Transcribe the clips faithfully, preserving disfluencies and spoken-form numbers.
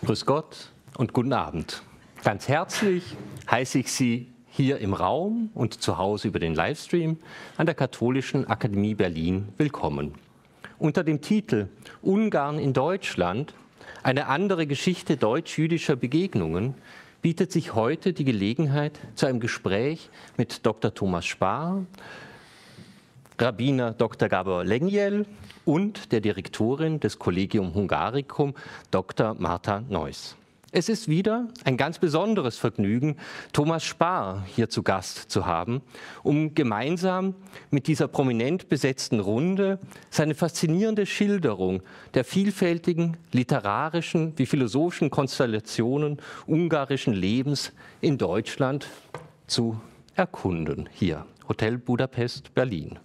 Grüß Gott und guten Abend. Ganz herzlich heiße ich Sie hier im Raum und zu Hause über den Livestream an der Katholischen Akademie Berlin willkommen. Unter dem Titel Ungarn in Deutschland, eine andere Geschichte deutsch-jüdischer Begegnungen, bietet sich heute die Gelegenheit zu einem Gespräch mit Doktor Thomas Spar, Rabbiner Doktor Gabor Lengyel und der Direktorin des Collegium Hungaricum, Doktor Martha Neuss. Es ist wieder ein ganz besonderes Vergnügen, Thomas Spar hier zu Gast zu haben, um gemeinsam mit dieser prominent besetzten Runde seine faszinierende Schilderung der vielfältigen literarischen wie philosophischen Konstellationen ungarischen Lebens in Deutschland zu erkunden. Hier, Hotel Budapest, Berlin.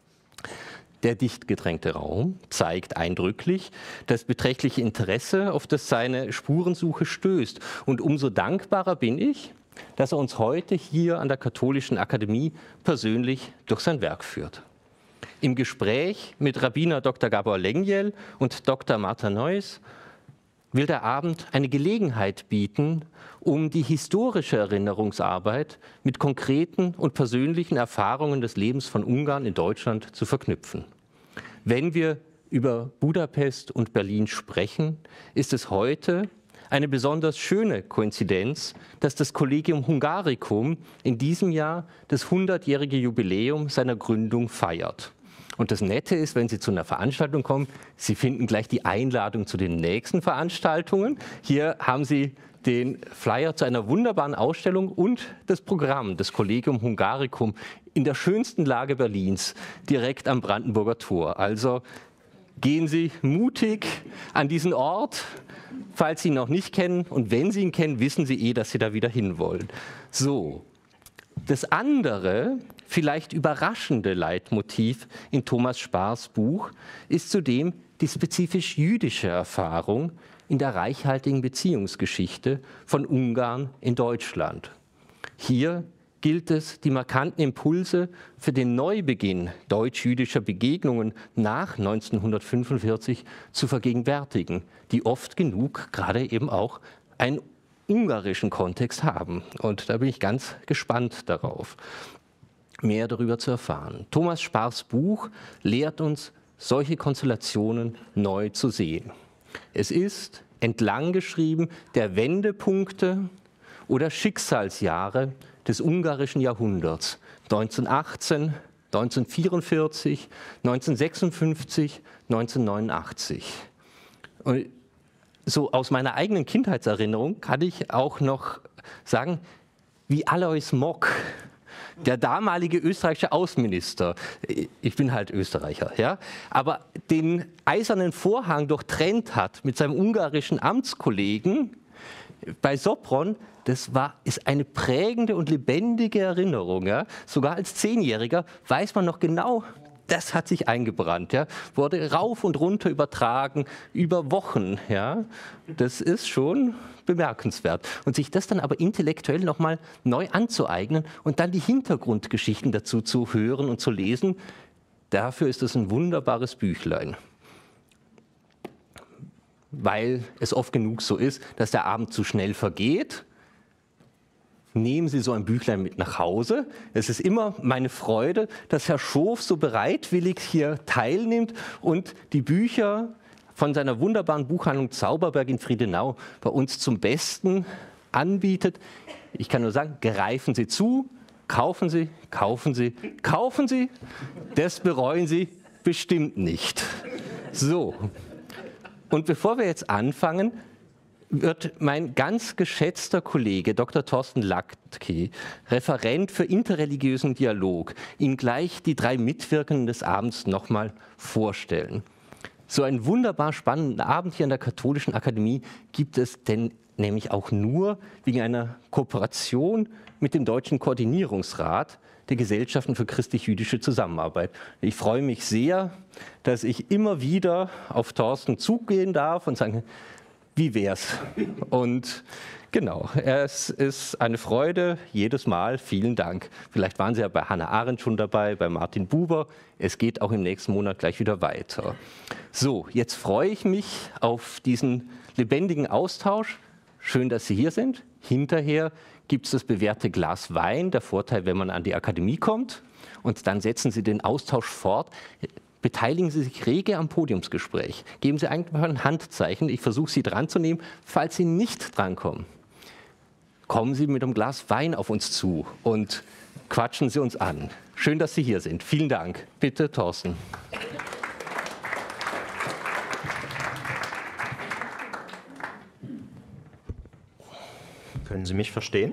Der dicht gedrängte Raum zeigt eindrücklich das beträchtliche Interesse, auf das seine Spurensuche stößt. Und umso dankbarer bin ich, dass er uns heute hier an der Katholischen Akademie persönlich durch sein Werk führt. Im Gespräch mit Rabbiner Doktor Gabor Lengyel und Doktor Martha Neuss will der Abend eine Gelegenheit bieten, um die historische Erinnerungsarbeit mit konkreten und persönlichen Erfahrungen des Lebens von Ungarn in Deutschland zu verknüpfen. Wenn wir über Budapest und Berlin sprechen, ist es heute eine besonders schöne Koinzidenz, dass das Collegium Hungaricum in diesem Jahr das hundertjährige Jubiläum seiner Gründung feiert. Und das Nette ist, wenn Sie zu einer Veranstaltung kommen, Sie finden gleich die Einladung zu den nächsten Veranstaltungen. Hier haben Sie den Flyer zu einer wunderbaren Ausstellung und das Programm des Collegium Hungaricum in der schönsten Lage Berlins, direkt am Brandenburger Tor. Also gehen Sie mutig an diesen Ort, falls Sie ihn noch nicht kennen. Und wenn Sie ihn kennen, wissen Sie eh, dass Sie da wieder hinwollen. So, das andere, vielleicht überraschende Leitmotiv in Thomas Spars Buch ist zudem die spezifisch jüdische Erfahrung in der reichhaltigen Beziehungsgeschichte von Ungarn in Deutschland. Hier gilt es, die markanten Impulse für den Neubeginn deutsch-jüdischer Begegnungen nach neunzehnhundertfünfundvierzig zu vergegenwärtigen, die oft genug gerade eben auch einen ungarischen Kontext haben. Und da bin ich ganz gespannt darauf, mehr darüber zu erfahren. Thomas Spars Buch lehrt uns, solche Konstellationen neu zu sehen. Es ist entlang geschrieben der Wendepunkte oder Schicksalsjahre des ungarischen Jahrhunderts neunzehnhundertachtzehn, neunzehnhundertvierundvierzig, neunzehnhundertsechsundfünfzig, neunzehnhundertneunundachtzig. Und so aus meiner eigenen Kindheitserinnerung kann ich auch noch sagen, wie Alois Mock, der damalige österreichische Außenminister, ich bin halt Österreicher, ja, aber den eisernen Vorhang durchtrennt hat mit seinem ungarischen Amtskollegen bei Sopron, das war, ist eine prägende und lebendige Erinnerung. Ja. Sogar als Zehnjähriger weiß man noch genau, das hat sich eingebrannt, ja, wurde rauf und runter übertragen über Wochen. Ja. Das ist schon bemerkenswert. Und sich das dann aber intellektuell nochmal neu anzueignen und dann die Hintergrundgeschichten dazu zu hören und zu lesen, dafür ist das ein wunderbares Büchlein. Weil es oft genug so ist, dass der Abend zu schnell vergeht. Nehmen Sie so ein Büchlein mit nach Hause. Es ist immer meine Freude, dass Herr Schoof so bereitwillig hier teilnimmt und die Bücher von seiner wunderbaren Buchhandlung Zauberberg in Friedenau bei uns zum Besten anbietet. Ich kann nur sagen, greifen Sie zu, kaufen Sie, kaufen Sie, kaufen Sie. Das bereuen Sie bestimmt nicht. So, und bevor wir jetzt anfangen, wird mein ganz geschätzter Kollege Doktor Thorsten Lattke, Referent für interreligiösen Dialog, Ihnen gleich die drei Mitwirkenden des Abends nochmal vorstellen. So einen wunderbar spannenden Abend hier an der Katholischen Akademie gibt es denn nämlich auch nur wegen einer Kooperation mit dem Deutschen Koordinierungsrat der Gesellschaften für christlich-jüdische Zusammenarbeit. Ich freue mich sehr, dass ich immer wieder auf Thorsten zugehen darf und sagen, wie wär's? Und genau, es ist eine Freude jedes Mal. Vielen Dank. Vielleicht waren Sie ja bei Hannah Arendt schon dabei, bei Martin Buber. Es geht auch im nächsten Monat gleich wieder weiter. So, jetzt freue ich mich auf diesen lebendigen Austausch. Schön, dass Sie hier sind. Hinterher gibt es das bewährte Glas Wein, der Vorteil, wenn man an die Akademie kommt. Und dann setzen Sie den Austausch fort. Beteiligen Sie sich rege am Podiumsgespräch. Geben Sie einfach ein Handzeichen. Ich versuche, Sie dran zu nehmen. Falls Sie nicht drankommen, kommen Sie mit einem Glas Wein auf uns zu und quatschen Sie uns an. Schön, dass Sie hier sind. Vielen Dank. Bitte, Thorsten. Können Sie mich verstehen?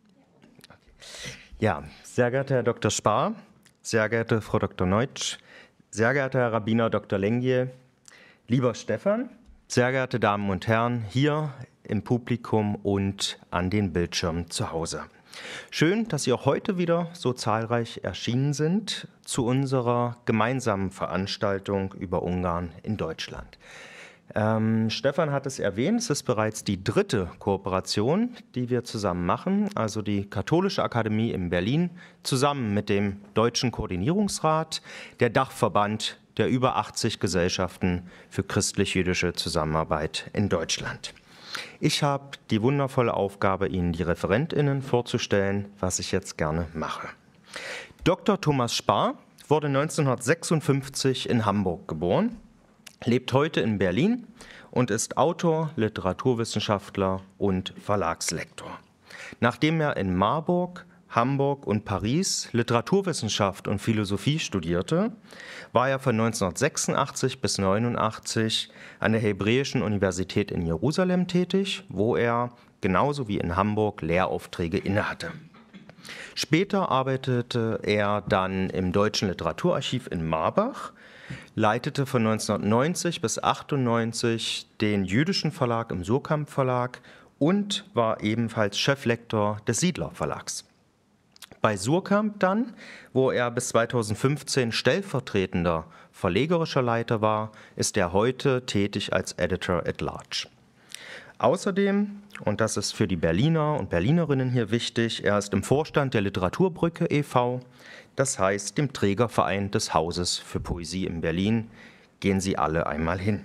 Ja, sehr geehrter Herr Doktor Spar, sehr geehrte Frau Doktor Neutsch, sehr geehrter Herr Rabbiner Doktor Lengyel, lieber Stefan, sehr geehrte Damen und Herren hier im Publikum und an den Bildschirmen zu Hause. Schön, dass Sie auch heute wieder so zahlreich erschienen sind zu unserer gemeinsamen Veranstaltung über Ungarn in Deutschland. Ähm, Stefan hat es erwähnt, es ist bereits die dritte Kooperation, die wir zusammen machen, also die Katholische Akademie in Berlin zusammen mit dem Deutschen Koordinierungsrat, der Dachverband der über achtzig Gesellschaften für christlich-jüdische Zusammenarbeit in Deutschland. Ich habe die wundervolle Aufgabe, Ihnen die ReferentInnen vorzustellen, was ich jetzt gerne mache. Doktor Thomas Spar wurde neunzehnhundertsechsundfünfzig in Hamburg geboren, lebt heute in Berlin und ist Autor, Literaturwissenschaftler und Verlagslektor. Nachdem er in Marburg, Hamburg und Paris Literaturwissenschaft und Philosophie studierte, war er von neunzehnhundertsechsundachtzig bis neunundachtzig an der Hebräischen Universität in Jerusalem tätig, wo er genauso wie in Hamburg Lehraufträge innehatte. Später arbeitete er dann im Deutschen Literaturarchiv in Marbach, leitete von neunzehnhundertneunzig bis achtundneunzig den jüdischen Verlag im Surkamp Verlag und war ebenfalls Cheflektor des Siedler Verlags. Bei Surkamp dann, wo er bis zweitausendfünfzehn stellvertretender verlegerischer Leiter war, ist er heute tätig als Editor at Large. Außerdem, und das ist für die Berliner und Berlinerinnen hier wichtig, er ist im Vorstand der Literaturbrücke e V, das heißt dem Trägerverein des Hauses für Poesie in Berlin. Gehen Sie alle einmal hin.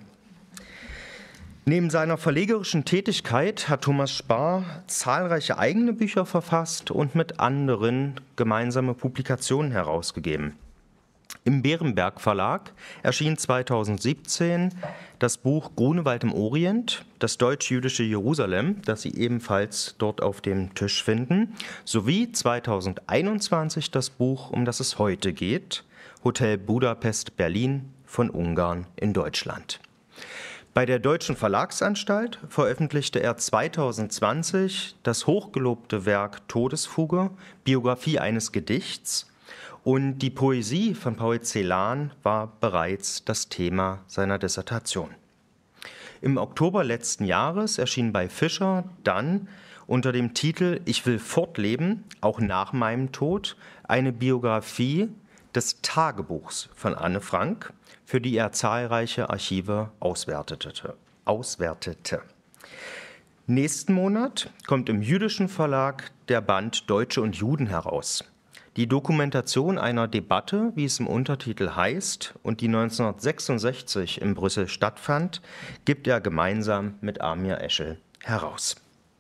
Neben seiner verlegerischen Tätigkeit hat Thomas Spar zahlreiche eigene Bücher verfasst und mit anderen gemeinsame Publikationen herausgegeben. Im Berenberg Verlag erschien zweitausendsiebzehn das Buch Grunewald im Orient, das deutsch-jüdische Jerusalem, das Sie ebenfalls dort auf dem Tisch finden, sowie zweitausendeinundzwanzig das Buch, um das es heute geht, Hotel Budapest Berlin von Ungarn in Deutschland. Bei der Deutschen Verlagsanstalt veröffentlichte er zweitausendzwanzig das hochgelobte Werk Todesfuge, Biografie eines Gedichts, und die Poesie von Paul Celan war bereits das Thema seiner Dissertation. Im Oktober letzten Jahres erschien bei Fischer dann unter dem Titel Ich will fortleben, auch nach meinem Tod, eine Biografie des Tagebuchs von Anne Frank, für die er zahlreiche Archive auswertete. auswertete. Nächsten Monat kommt im jüdischen Verlag der Band Deutsche und Juden heraus. Die Dokumentation einer Debatte, wie es im Untertitel heißt, und die neunzehnhundertsechsundsechzig in Brüssel stattfand, gibt er gemeinsam mit Amir Eschel heraus.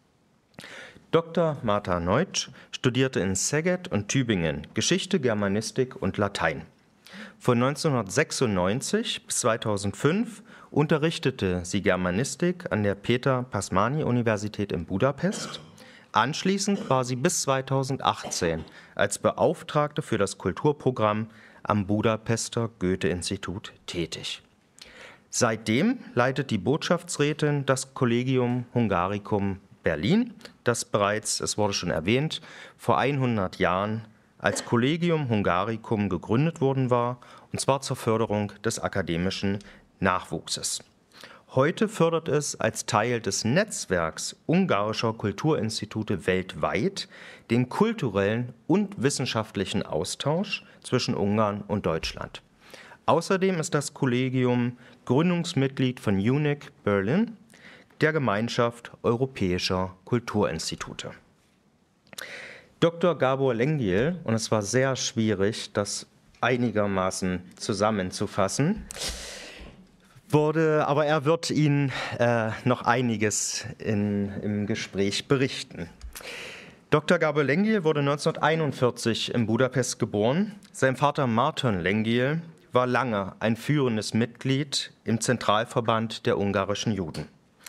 Doktor Martha Neutsch studierte in Szeged und Tübingen Geschichte, Germanistik und Latein. Von neunzehnhundertsechsundneunzig bis zweitausendfünf unterrichtete sie Germanistik an der Peter-Pasmani-Universität in Budapest. Anschließend war sie bis zweitausendachtzehn als Beauftragte für das Kulturprogramm am Budapester Goethe-Institut tätig. Seitdem leitet die Botschaftsrätin das Collegium Hungaricum Berlin, das bereits, es wurde schon erwähnt, vor hundert Jahren als Collegium Hungaricum gegründet worden war, und zwar zur Förderung des akademischen Nachwuchses. Heute fördert es als Teil des Netzwerks ungarischer Kulturinstitute weltweit den kulturellen und wissenschaftlichen Austausch zwischen Ungarn und Deutschland. Außerdem ist das Kollegium Gründungsmitglied von U N I C Berlin, der Gemeinschaft europäischer Kulturinstitute. Doktor Gabor Lengyel, und es war sehr schwierig, das einigermaßen zusammenzufassen, wurde, aber er wird Ihnen äh, noch einiges in, im Gespräch berichten. Doktor Gábor Lengyel wurde neunzehnhunderteinundvierzig in Budapest geboren. Sein Vater Márton Lengyel war lange ein führendes Mitglied im Zentralverband der ungarischen Juden.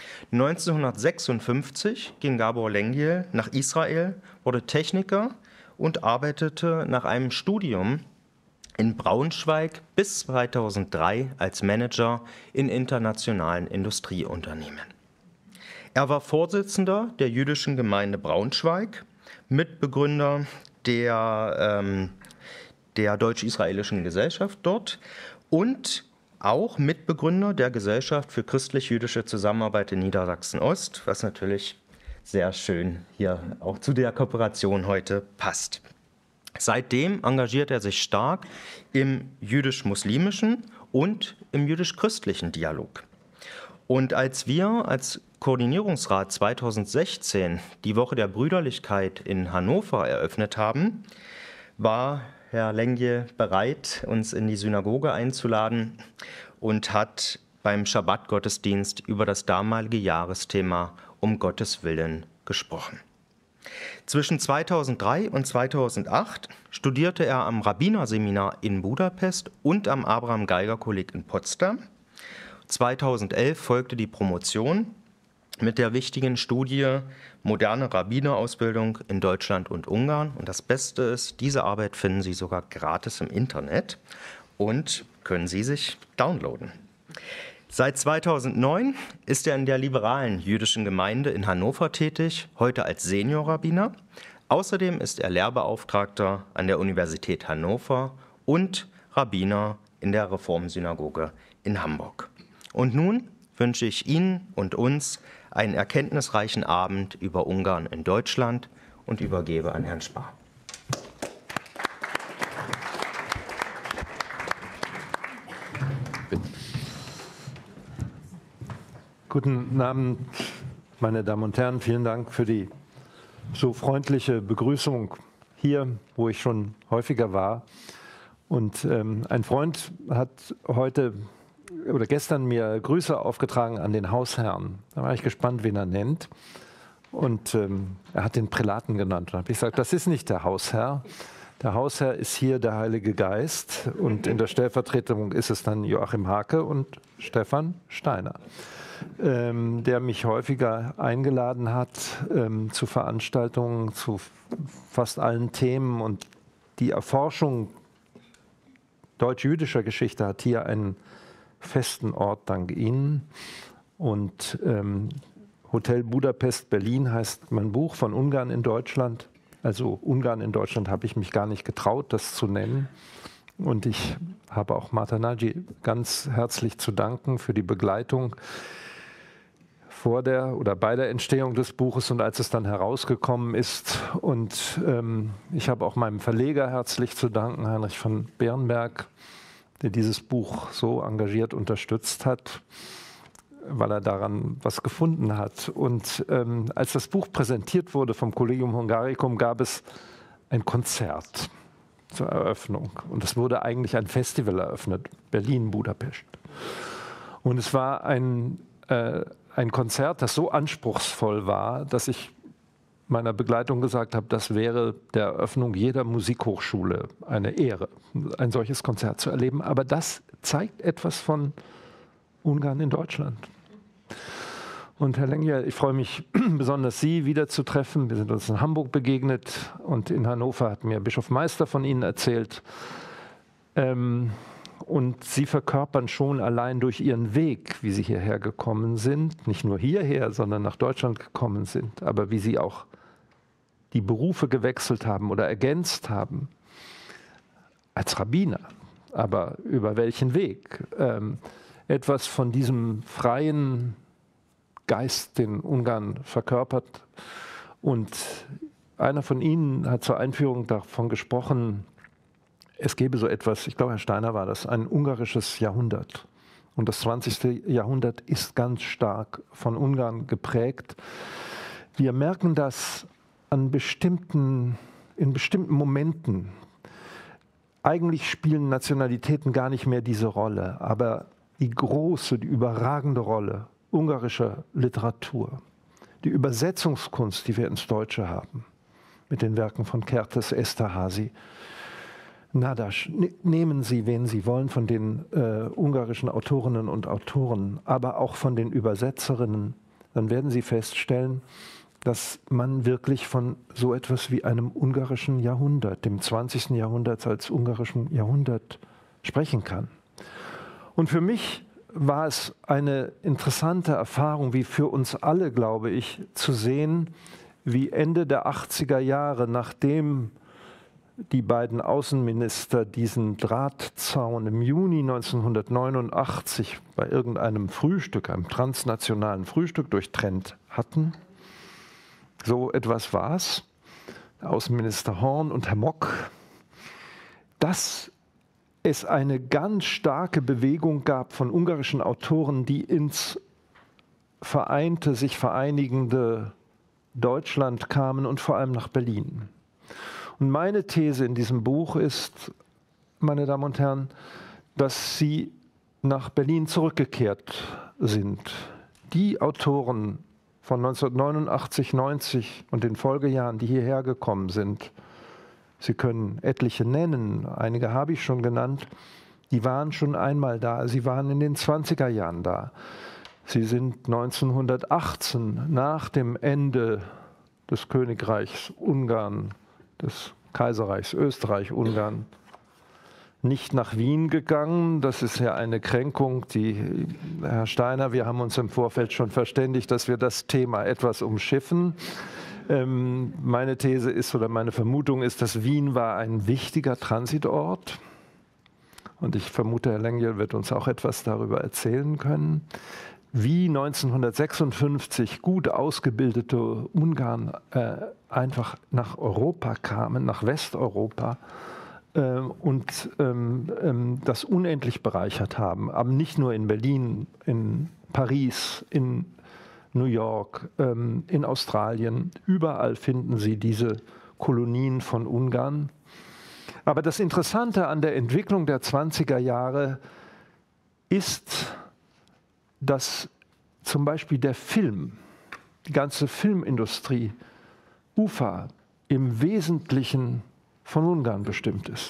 neunzehnhundertsechsundfünfzig ging Gábor Lengyel nach Israel, wurde Techniker und arbeitete nach einem Studium in Braunschweig bis zweitausenddrei als Manager in internationalen Industrieunternehmen. Er war Vorsitzender der jüdischen Gemeinde Braunschweig, Mitbegründer der, ähm, der Deutsch-Israelischen Gesellschaft dort und auch Mitbegründer der Gesellschaft für christlich-jüdische Zusammenarbeit in Niedersachsen-Ost, was natürlich sehr schön hier auch zu der Kooperation heute passt. Seitdem engagiert er sich stark im jüdisch-muslimischen und im jüdisch-christlichen Dialog. Und als wir als Koordinierungsrat zweitausendsechzehn die Woche der Brüderlichkeit in Hannover eröffnet haben, war Herr Lengyel bereit, uns in die Synagoge einzuladen und hat beim Schabbat-Gottesdienst über das damalige Jahresthema Um Gottes Willen gesprochen. Zwischen zweitausenddrei und zweitausendacht studierte er am Rabbinerseminar in Budapest und am Abraham-Geiger-Kolleg in Potsdam. zweitausendelf folgte die Promotion mit der wichtigen Studie Moderne Rabbinerausbildung in Deutschland und Ungarn. Und das Beste ist, diese Arbeit finden Sie sogar gratis im Internet und können Sie sich downloaden. Seit zweitausendneun ist er in der liberalen jüdischen Gemeinde in Hannover tätig, heute als Seniorrabbiner. Außerdem ist er Lehrbeauftragter an der Universität Hannover und Rabbiner in der Reformsynagoge in Hamburg. Und nun wünsche ich Ihnen und uns einen erkenntnisreichen Abend über Ungarn in Deutschland und übergebe an Herrn Spar. Bitte. Guten Abend, meine Damen und Herren. Vielen Dank für die so freundliche Begrüßung hier, wo ich schon häufiger war. Und ähm, ein Freund hat heute oder gestern mir Grüße aufgetragen an den Hausherrn. Da war ich gespannt, wen er nennt. Und ähm, er hat den Prälaten genannt. Da habe ich gesagt, das ist nicht der Hausherr. Der Hausherr ist hier der Heilige Geist. Und in der Stellvertretung ist es dann Joachim Hake und Stefan Steiner, ähm, der mich häufiger eingeladen hat ähm, zu Veranstaltungen, zu fast allen Themen. Und die Erforschung deutsch-jüdischer Geschichte hat hier einen festen Ort dank Ihnen. Und ähm, Hotel Budapest Berlin heißt mein Buch von Ungarn in Deutschland. Also Ungarn in Deutschland habe ich mich gar nicht getraut, das zu nennen. Und ich habe auch Marta Nagy ganz herzlich zu danken für die Begleitung vor der oder bei der Entstehung des Buches und als es dann herausgekommen ist. Und ähm, ich habe auch meinem Verleger herzlich zu danken, Heinrich von Bernberg, der dieses Buch so engagiert unterstützt hat, weil er daran was gefunden hat. Und ähm, als das Buch präsentiert wurde vom Collegium Hungaricum, gab es ein Konzert zur Eröffnung. Und es wurde eigentlich ein Festival eröffnet, Berlin-Budapest. Und es war ein, äh, ein Konzert, das so anspruchsvoll war, dass ich meiner Begleitung gesagt habe, das wäre der Eröffnung jeder Musikhochschule eine Ehre, ein solches Konzert zu erleben. Aber das zeigt etwas von Ungarn in Deutschland. Und Herr Lengyel, ich freue mich besonders, Sie wiederzutreffen. Wir sind uns in Hamburg begegnet und in Hannover hat mir Bischof Meister von Ihnen erzählt. Ähm, und Sie verkörpern schon allein durch Ihren Weg, wie Sie hierher gekommen sind, nicht nur hierher, sondern nach Deutschland gekommen sind, aber wie Sie auch die Berufe gewechselt haben oder ergänzt haben, als Rabbiner, aber über welchen Weg? Ähm, etwas von diesem freien Geist, den Ungarn verkörpert. Und einer von Ihnen hat zur Einführung davon gesprochen, es gäbe so etwas, ich glaube, Herr Steiner war das, ein ungarisches Jahrhundert. Und das zwanzigste Jahrhundert ist ganz stark von Ungarn geprägt. Wir merken das an bestimmten, in bestimmten Momenten. Eigentlich spielen Nationalitäten gar nicht mehr diese Rolle, aber die große, die überragende Rolle ungarischer Literatur, die Übersetzungskunst, die wir ins Deutsche haben, mit den Werken von Kertész, Esterházy, Nádas. Nehmen Sie, wen Sie wollen, von den äh, ungarischen Autorinnen und Autoren, aber auch von den Übersetzerinnen, dann werden Sie feststellen, dass man wirklich von so etwas wie einem ungarischen Jahrhundert, dem zwanzigsten Jahrhundert als ungarischen Jahrhundert sprechen kann. Und für mich war es eine interessante Erfahrung, wie für uns alle, glaube ich, zu sehen, wie Ende der achtziger Jahre, nachdem die beiden Außenminister diesen Drahtzaun im Juni neunzehnhundertneunundachtzig bei irgendeinem Frühstück, einem transnationalen Frühstück durchtrennt hatten. So etwas war es, Außenminister Horn und Herr Mock, dass es eine ganz starke Bewegung gab von ungarischen Autoren, die ins vereinte, sich vereinigende Deutschland kamen und vor allem nach Berlin. Und meine These in diesem Buch ist, meine Damen und Herren, dass sie nach Berlin zurückgekehrt sind. Die Autoren von neunzehnhundertneunundachtzig, neunzig und den Folgejahren, die hierher gekommen sind, Sie können etliche nennen, einige habe ich schon genannt, die waren schon einmal da, sie waren in den zwanziger Jahren da. Sie sind neunzehnhundertachtzehn, nach dem Ende des Königreichs Ungarn, des Kaiserreichs Österreich-Ungarn, nicht nach Wien gegangen. Das ist ja eine Kränkung, die, Herr Steiner, wir haben uns im Vorfeld schon verständigt, dass wir das Thema etwas umschiffen. Ähm, meine These ist oder meine Vermutung ist, dass Wien war ein wichtiger Transitort. Und ich vermute, Herr Lengyel wird uns auch etwas darüber erzählen können. Wie neunzehnhundertsechsundfünfzig gut ausgebildete Ungarn äh, einfach nach Europa kamen, nach Westeuropa, äh, und ähm, ähm, das unendlich bereichert haben. Aber nicht nur in Berlin, in Paris, in New York, ähm, in Australien. Überall finden Sie diese Kolonien von Ungarn. Aber das Interessante an der Entwicklung der zwanziger Jahre ist, dass zum Beispiel der Film, die ganze Filmindustrie, U F A, im Wesentlichen von Ungarn bestimmt ist.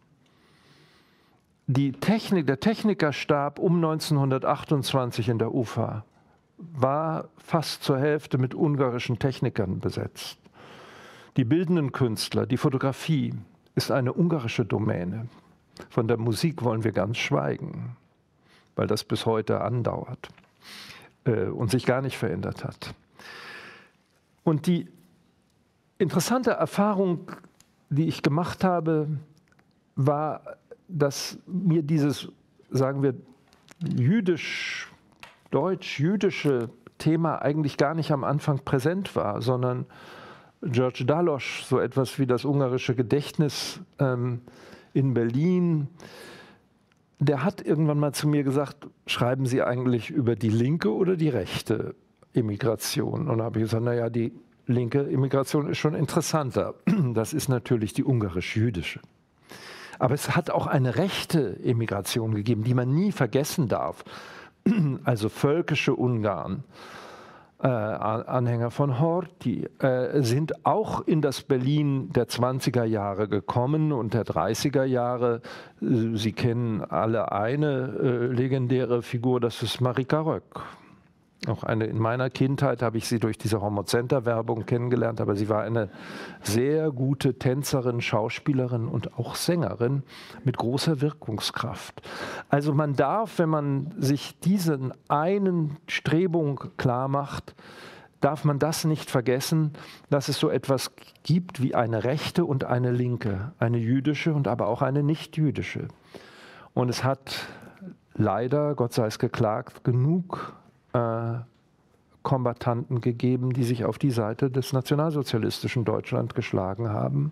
Die Technik, der Technikerstab um neunzehnhundertachtundzwanzig in der U F A war fast zur Hälfte mit ungarischen Technikern besetzt. Die bildenden Künstler, die Fotografie ist eine ungarische Domäne. Von der Musik wollen wir ganz schweigen, weil das bis heute andauert äh, und sich gar nicht verändert hat. Und die interessante Erfahrung, die ich gemacht habe, war, dass mir dieses, sagen wir, jüdisch, deutsch-jüdische Thema eigentlich gar nicht am Anfang präsent war, sondern George Dallosch, so etwas wie das ungarische Gedächtnis ähm, in Berlin, der hat irgendwann mal zu mir gesagt, schreiben Sie eigentlich über die linke oder die rechte Immigration? Und da habe ich gesagt, naja, die linke Immigration ist schon interessanter. Das ist natürlich die ungarisch-jüdische. Aber es hat auch eine rechte Immigration gegeben, die man nie vergessen darf. Also völkische Ungarn, äh, Anhänger von Horthy, äh, sind auch in das Berlin der zwanziger Jahre gekommen und der dreißiger Jahre. Sie kennen alle eine äh, legendäre Figur, das ist Marika Röck. Auch eine, in meiner Kindheit habe ich sie durch diese Homo-Center-Werbung kennengelernt, aber sie war eine sehr gute Tänzerin, Schauspielerin und auch Sängerin mit großer Wirkungskraft. Also man darf, wenn man sich diesen einen Strebung klar macht, darf man das nicht vergessen, dass es so etwas gibt wie eine rechte und eine linke, eine jüdische und aber auch eine nicht-jüdische. Und es hat leider, Gott sei es geklagt, genug Äh, Kombattanten gegeben, die sich auf die Seite des nationalsozialistischen Deutschland geschlagen haben.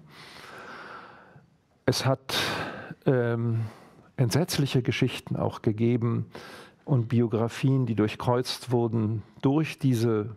Es hat ähm, entsetzliche Geschichten auch gegeben und Biografien, die durchkreuzt wurden durch diese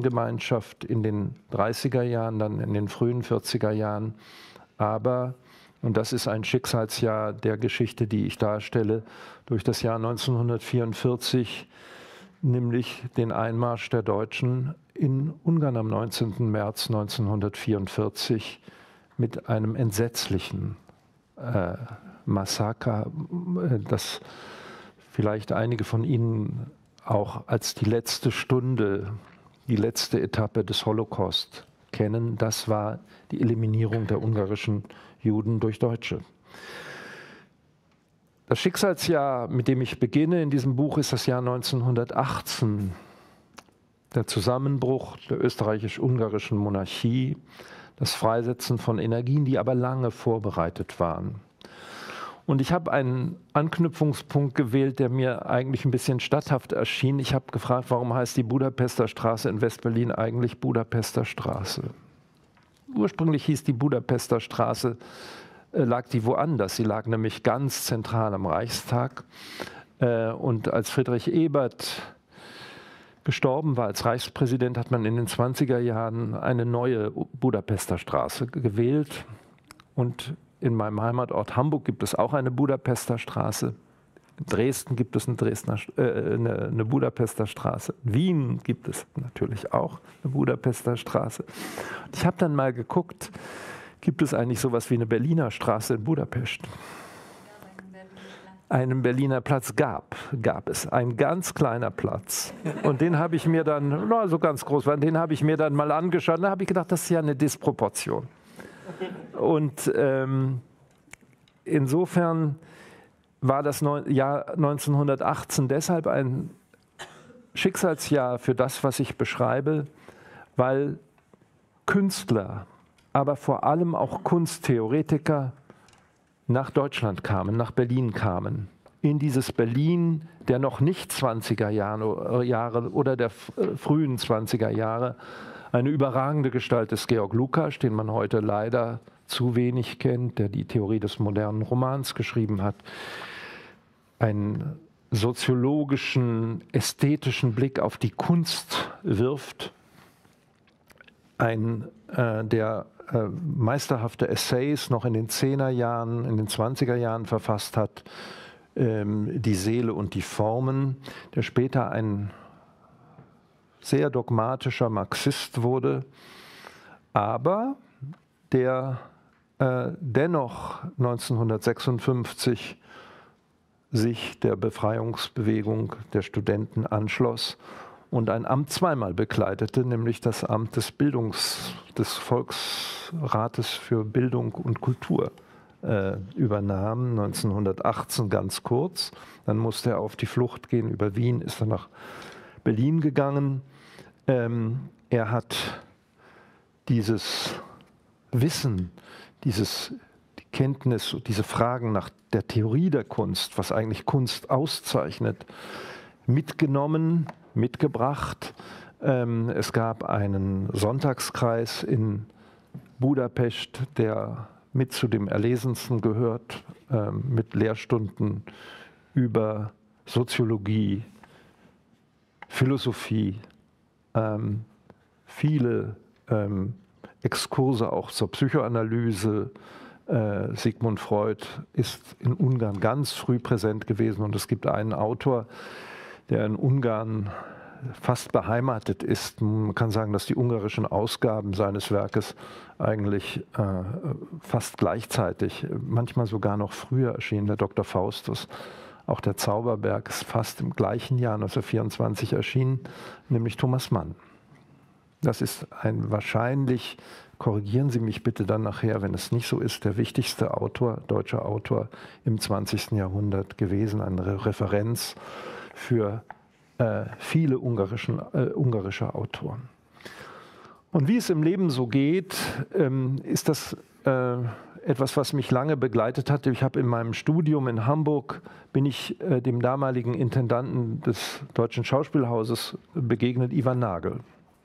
Waffengemeinschaft in den dreißiger Jahren, dann in den frühen vierziger Jahren. Aber Und das ist ein Schicksalsjahr der Geschichte, die ich darstelle, durch das Jahr neunzehnhundertvierundvierzig, nämlich den Einmarsch der Deutschen in Ungarn am neunzehnten März neunzehnhundertvierundvierzig mit einem entsetzlichen äh, Massaker, das vielleicht einige von Ihnen auch als die letzte Stunde, die letzte Etappe des Holocaust kennen. Das war die Eliminierung der ungarischen Juden durch Deutsche. Das Schicksalsjahr, mit dem ich beginne in diesem Buch, ist das Jahr neunzehnhundertachtzehn. Der Zusammenbruch der österreichisch-ungarischen Monarchie, das Freisetzen von Energien, die aber lange vorbereitet waren. Und ich habe einen Anknüpfungspunkt gewählt, der mir eigentlich ein bisschen statthaft erschien. Ich habe gefragt, warum heißt die Budapester Straße in West-Berlin eigentlich Budapester Straße? Ursprünglich hieß die Budapester Straße, äh, lag die woanders. Sie lag nämlich ganz zentral am Reichstag. Äh, und als Friedrich Ebert gestorben war als Reichspräsident, hat man in den zwanziger Jahren eine neue Budapester Straße gewählt. Und in meinem Heimatort Hamburg gibt es auch eine Budapester Straße. In Dresden gibt es eine, Dresdner, äh, eine, eine Budapester Straße. In Wien gibt es natürlich auch eine Budapester Straße. Und ich habe dann mal geguckt, gibt es eigentlich sowas wie eine Berliner Straße in Budapest? Einen Berliner Platz gab, gab es. Ein ganz kleiner Platz. Und den habe ich mir dann, na, so ganz groß war, den habe ich mir dann mal angeschaut. Da habe ich gedacht, das ist ja eine Disproportion. Und ähm, insofern war das Jahr neunzehnhundertachtzehn deshalb ein Schicksalsjahr für das, was ich beschreibe, weil Künstler, aber vor allem auch Kunsttheoretiker nach Deutschland kamen, nach Berlin kamen. In dieses Berlin der noch nicht zwanziger Jahre oder der frühen zwanziger Jahre. Eine überragende Gestalt ist Georg Lukács, den man heute leider zu wenig kennt, der die Theorie des modernen Romans geschrieben hat. Einen soziologischen, ästhetischen Blick auf die Kunst wirft. Ein, äh, der äh, meisterhafte Essays noch in den zehner Jahren, in den zwanziger Jahren verfasst hat, ähm, Die Seele und die Formen, der später ein sehr dogmatischer Marxist wurde, aber der äh, dennoch neunzehnhundertsechsundfünfzig sich der Befreiungsbewegung der Studenten anschloss und ein Amt zweimal bekleidete, nämlich das Amt des Bildungs, des Volksrates für Bildung und Kultur äh, übernahm, neunzehnhundertachtzehn ganz kurz. Dann musste er auf die Flucht gehen über Wien, ist er nach Berlin gegangen. Ähm, er hat dieses Wissen, dieses, die Kenntnis, diese Fragen nach der Theorie der Kunst, was eigentlich Kunst auszeichnet, mitgenommen, mitgebracht. Ähm, es gab einen Sonntagskreis in Budapest, der mit zu dem erlesensten gehört, ähm, mit Lehrstunden über Soziologie, Philosophie, ähm, viele ähm, Exkurse auch zur Psychoanalyse. Äh, Sigmund Freud ist in Ungarn ganz früh präsent gewesen und es gibt einen Autor, der in Ungarn fast beheimatet ist. Man kann sagen, dass die ungarischen Ausgaben seines Werkes eigentlich äh, fast gleichzeitig, manchmal sogar noch früher erschienen, der Doktor Faustus. Auch der Zauberberg ist fast im gleichen Jahr neunzehnhundertvierundzwanzig erschienen, nämlich Thomas Mann. Das ist ein wahrscheinlich, korrigieren Sie mich bitte dann nachher, wenn es nicht so ist, der wichtigste Autor, deutscher Autor im zwanzigsten Jahrhundert gewesen, eine Referenz für äh, viele ungarischen, äh, ungarische Autoren. Und wie es im Leben so geht, ähm, ist das äh, etwas, was mich lange begleitet hat. Ich habe in meinem Studium in Hamburg, bin ich äh, dem damaligen Intendanten des Deutschen Schauspielhauses begegnet, Ivan Nagel.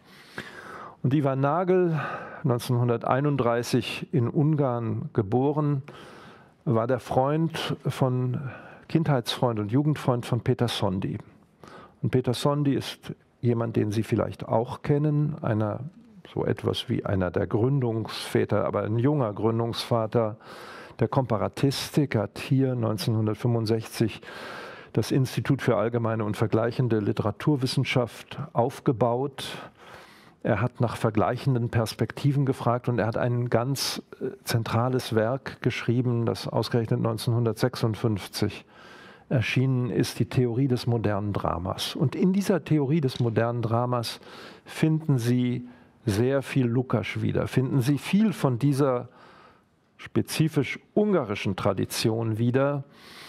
Und Ivan Nagel, neunzehnhunderteinunddreißig in Ungarn geboren, war der Freund von, Kindheitsfreund und Jugendfreund von Peter Sondy. Und Peter Sondy ist jemand, den Sie vielleicht auch kennen, einer, so etwas wie einer der Gründungsväter, aber ein junger Gründungsvater der Komparatistik, hat hier neunzehnhundertfünfundsechzig das Institut für allgemeine und vergleichende Literaturwissenschaft aufgebaut. Er hat nach vergleichenden Perspektiven gefragt und er hat ein ganz zentrales Werk geschrieben, das ausgerechnet neunzehnhundertsechsundfünfzig erschienen ist, die Theorie des modernen Dramas. Und in dieser Theorie des modernen Dramas finden Sie sehr viel Lukács wieder, finden Sie viel von dieser spezifisch ungarischen Tradition wieder,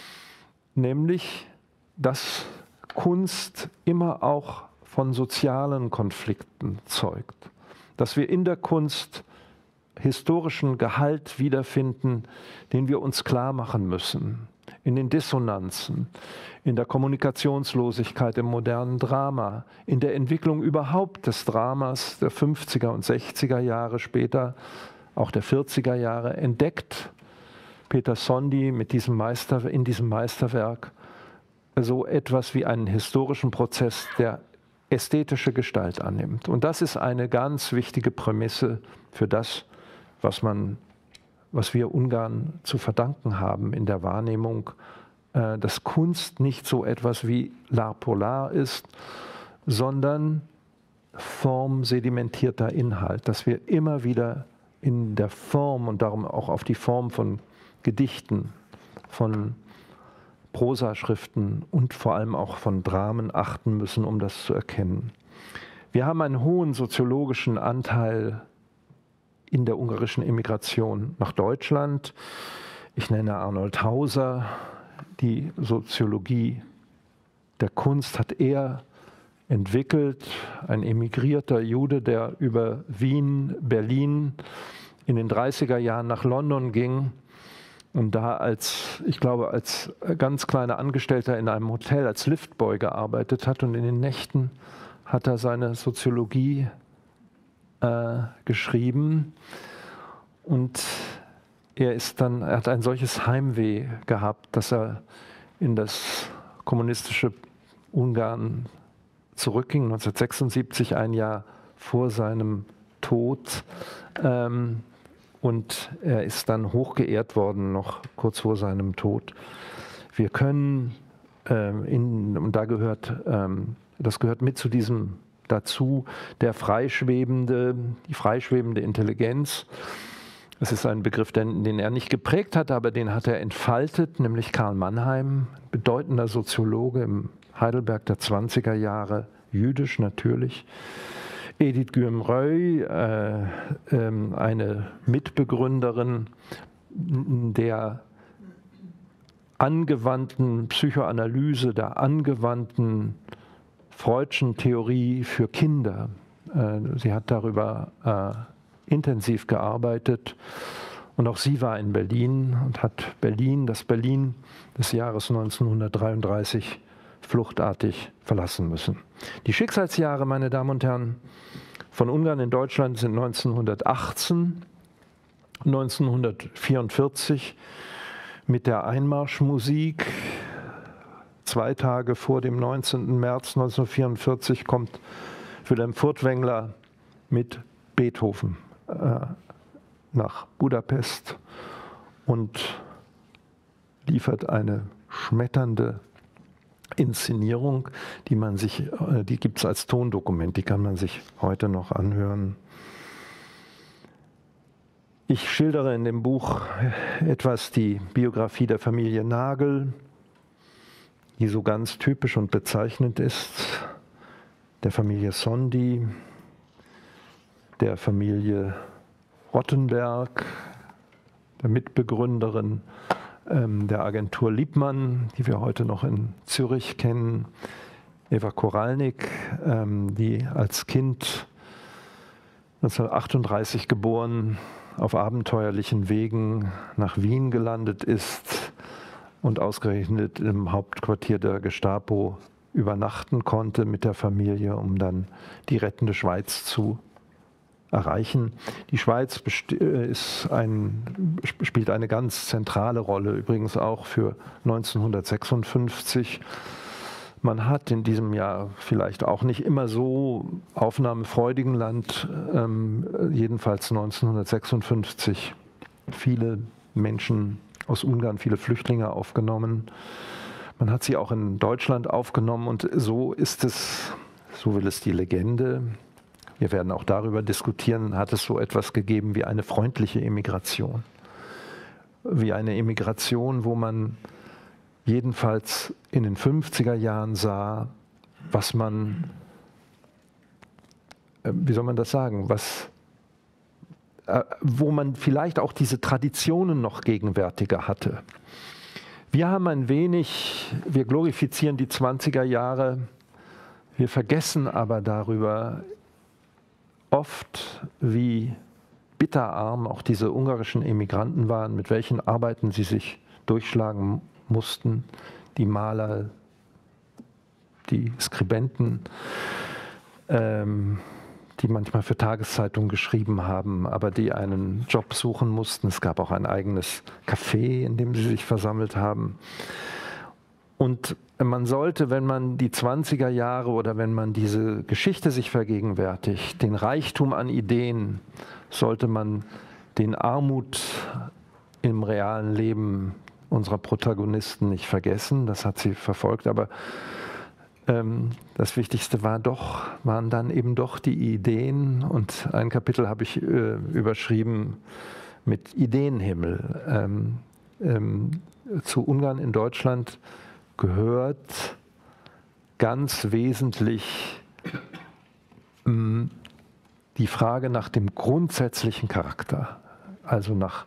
nämlich, dass Kunst immer auch von sozialen Konflikten zeugt, dass wir in der Kunst historischen Gehalt wiederfinden, den wir uns klar machen müssen, in den Dissonanzen, in der Kommunikationslosigkeit im modernen Drama, in der Entwicklung überhaupt des Dramas der fünfziger und sechziger Jahre, später auch der vierziger Jahre, entdeckt Peter Sondy mit diesem Meister, in diesem Meisterwerk so etwas wie einen historischen Prozess, der ästhetische Gestalt annimmt. Und das ist eine ganz wichtige Prämisse für das, was, man, was wir Ungarn zu verdanken haben in der Wahrnehmung, äh, dass Kunst nicht so etwas wie l'art pour l'art ist, sondern formsedimentierter Inhalt, dass wir immer wieder in der Form und darum auch auf die Form von Gedichten, von Prosaschriften und vor allem auch von Dramen achten müssen, um das zu erkennen. Wir haben einen hohen soziologischen Anteil in der ungarischen Emigration nach Deutschland. Ich nenne Arnold Hauser. Die Soziologie der Kunst hat er entwickelt, ein emigrierter Jude, der über Wien, Berlin in den dreißiger Jahren nach London ging und da als, ich glaube, als ganz kleiner Angestellter in einem Hotel als Liftboy gearbeitet hat, und in den Nächten hat er seine Soziologie äh, geschrieben, und er ist dann, er hat ein solches Heimweh gehabt, dass er in das kommunistische Ungarn zurückging, neunzehnhundertsechsundsiebzig, ein Jahr vor seinem Tod. Ähm, Und er ist dann hochgeehrt worden, noch kurz vor seinem Tod. Wir können, ähm, in, und da gehört, ähm, das gehört mit zu diesem dazu, der freischwebende, die freischwebende Intelligenz. Das ist ein Begriff, den, den er nicht geprägt hat, aber den hat er entfaltet, nämlich Karl Mannheim, bedeutender Soziologe im Heidelberg der zwanziger Jahre, jüdisch natürlich. Edith Guilhem-Reuil, äh, äh, eine Mitbegründerin der angewandten Psychoanalyse, der angewandten Freudschen Theorie für Kinder. Äh, sie hat darüber äh, intensiv gearbeitet, und auch sie war in Berlin und hat Berlin, das Berlin des Jahres neunzehnhundertdreiunddreißig, fluchtartig verlassen müssen. Die Schicksalsjahre, meine Damen und Herren, von Ungarn in Deutschland sind neunzehnhundertachtzehn, neunzehnhundertvierundvierzig mit der Einmarschmusik. Zwei Tage vor dem neunzehnten März neunzehnhundertvierundvierzig kommt Wilhelm Furtwängler mit Beethoven äh, nach Budapest und liefert eine schmetternde Inszenierung, die man sich, die gibt es als Tondokument, die kann man sich heute noch anhören. Ich schildere in dem Buch etwas die Biografie der Familie Nagel, die so ganz typisch und bezeichnend ist, der Familie Sondy, der Familie Rottenberg, der Mitbegründerin der Agentur Liebmann, die wir heute noch in Zürich kennen, Eva Koralnik, die als Kind neunzehnhundertachtunddreißig geboren, auf abenteuerlichen Wegen nach Wien gelandet ist und ausgerechnet im Hauptquartier der Gestapo übernachten konnte mit der Familie, um dann die rettende Schweiz zu erreichen. Die Schweiz ist ein, spielt eine ganz zentrale Rolle, übrigens auch für neunzehnhundertsechsundfünfzig. Man hat in diesem Jahr vielleicht auch nicht immer so aufnahmefreudigen Land, ähm, jedenfalls neunzehnhundertsechsundfünfzig, viele Menschen aus Ungarn viele Flüchtlinge aufgenommen. Man hat sie auch in Deutschland aufgenommen und so ist es, so will es die Legende, wir werden auch darüber diskutieren, hat es so etwas gegeben wie eine freundliche Emigration. Wie eine Emigration, wo man jedenfalls in den fünfziger Jahren sah, was man, wie soll man das sagen, was, wo man vielleicht auch diese Traditionen noch gegenwärtiger hatte. Wir haben ein wenig, wir glorifizieren die zwanziger Jahre, wir vergessen aber darüber oft, wie bitterarm auch diese ungarischen Emigranten waren, mit welchen Arbeiten sie sich durchschlagen mussten, die Maler, die Skribenten, ähm, die manchmal für Tageszeitungen geschrieben haben, aber die einen Job suchen mussten. Es gab auch ein eigenes Café, in dem sie sich versammelt haben. Und man sollte, wenn man die zwanziger Jahre oder wenn man diese Geschichte sich vergegenwärtigt, den Reichtum an Ideen, sollte man den Armut im realen Leben unserer Protagonisten nicht vergessen. Das hat sie verfolgt, aber ähm, das Wichtigste war doch, waren dann eben doch die Ideen. Und ein Kapitel habe ich äh, überschrieben mit Ideenhimmel. Ähm, ähm, zu Ungarn in Deutschland gehört ganz wesentlich mh, die Frage nach dem grundsätzlichen Charakter, also nach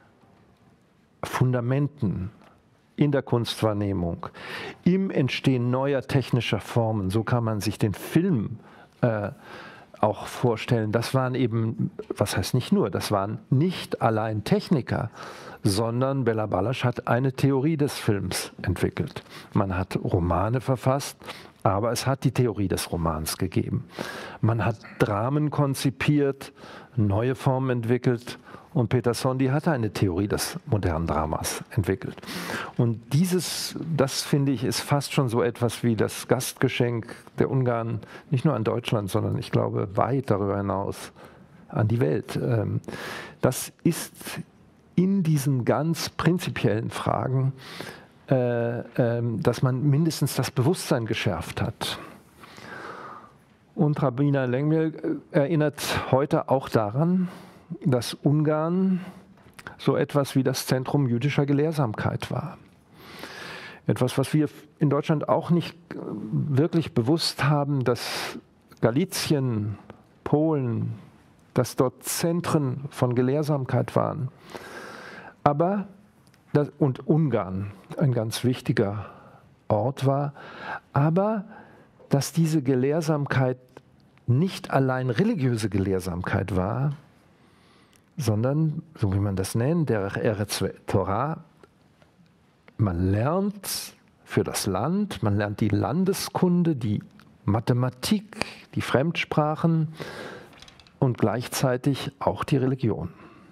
Fundamenten in der Kunstwahrnehmung, im Entstehen neuer technischer Formen. So kann man sich den Film äh, auch vorstellen. Das waren eben, was heißt nicht nur, das waren nicht allein Techniker, sondern Bela Balázs hat eine Theorie des Films entwickelt. Man hat Romane verfasst, aber es hat die Theorie des Romans gegeben. Man hat Dramen konzipiert, neue Formen entwickelt und Peter Sondy hatte eine Theorie des modernen Dramas entwickelt. Und dieses, das finde ich, ist fast schon so etwas wie das Gastgeschenk der Ungarn, nicht nur an Deutschland, sondern ich glaube weit darüber hinaus an die Welt. Das ist in diesen ganz prinzipiellen Fragen, äh, äh, dass man mindestens das Bewusstsein geschärft hat. Und Rabbiner Lengmiel erinnert heute auch daran, dass Ungarn so etwas wie das Zentrum jüdischer Gelehrsamkeit war. Etwas, was wir in Deutschland auch nicht wirklich bewusst haben, dass Galizien, Polen, dass dort Zentren von Gelehrsamkeit waren. Aber, das, und Ungarn ein ganz wichtiger Ort war, aber dass diese Gelehrsamkeit nicht allein religiöse Gelehrsamkeit war, sondern, so wie man das nennt, der Eretz Torah, man lernt für das Land, man lernt die Landeskunde, die Mathematik, die Fremdsprachen und gleichzeitig auch die Religion.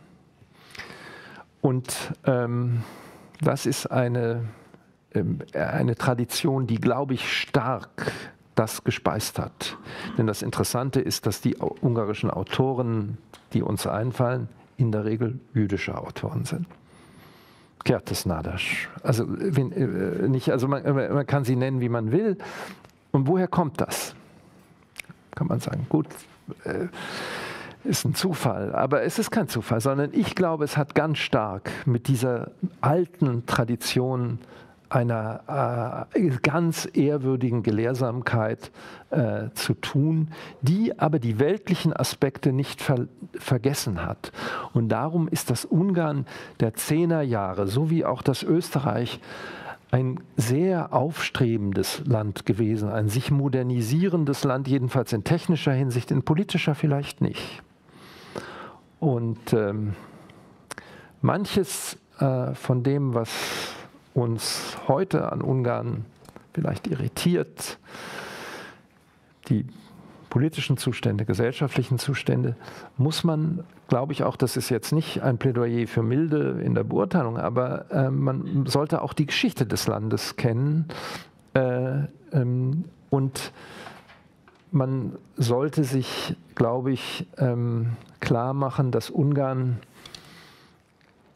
Und ähm, das ist eine, ähm, eine Tradition, die, glaube ich, stark das gespeist hat. Denn das Interessante ist, dass die ungarischen Autoren, die uns einfallen, in der Regel jüdische Autoren sind. Kertész Nádas. Also, äh, nicht, also man, man kann sie nennen, wie man will. Und woher kommt das? Kann man sagen, gut, äh, ist ein Zufall, aber es ist kein Zufall, sondern ich glaube, es hat ganz stark mit dieser alten Tradition einer äh, ganz ehrwürdigen Gelehrsamkeit äh, zu tun, die aber die weltlichen Aspekte nicht ver vergessen hat. Und darum ist das Ungarn der Zehnerjahre, so wie auch das Österreich, ein sehr aufstrebendes Land gewesen, ein sich modernisierendes Land, jedenfalls in technischer Hinsicht, in politischer vielleicht nicht. Und ähm, manches äh, von dem, was uns heute an Ungarn vielleicht irritiert, die politischen Zustände, gesellschaftlichen Zustände, muss man, glaube ich auch, das ist jetzt nicht ein Plädoyer für Milde in der Beurteilung, aber äh, man sollte auch die Geschichte des Landes kennen äh, ähm, und man sollte sich, glaube ich, ähm, klar machen, dass Ungarn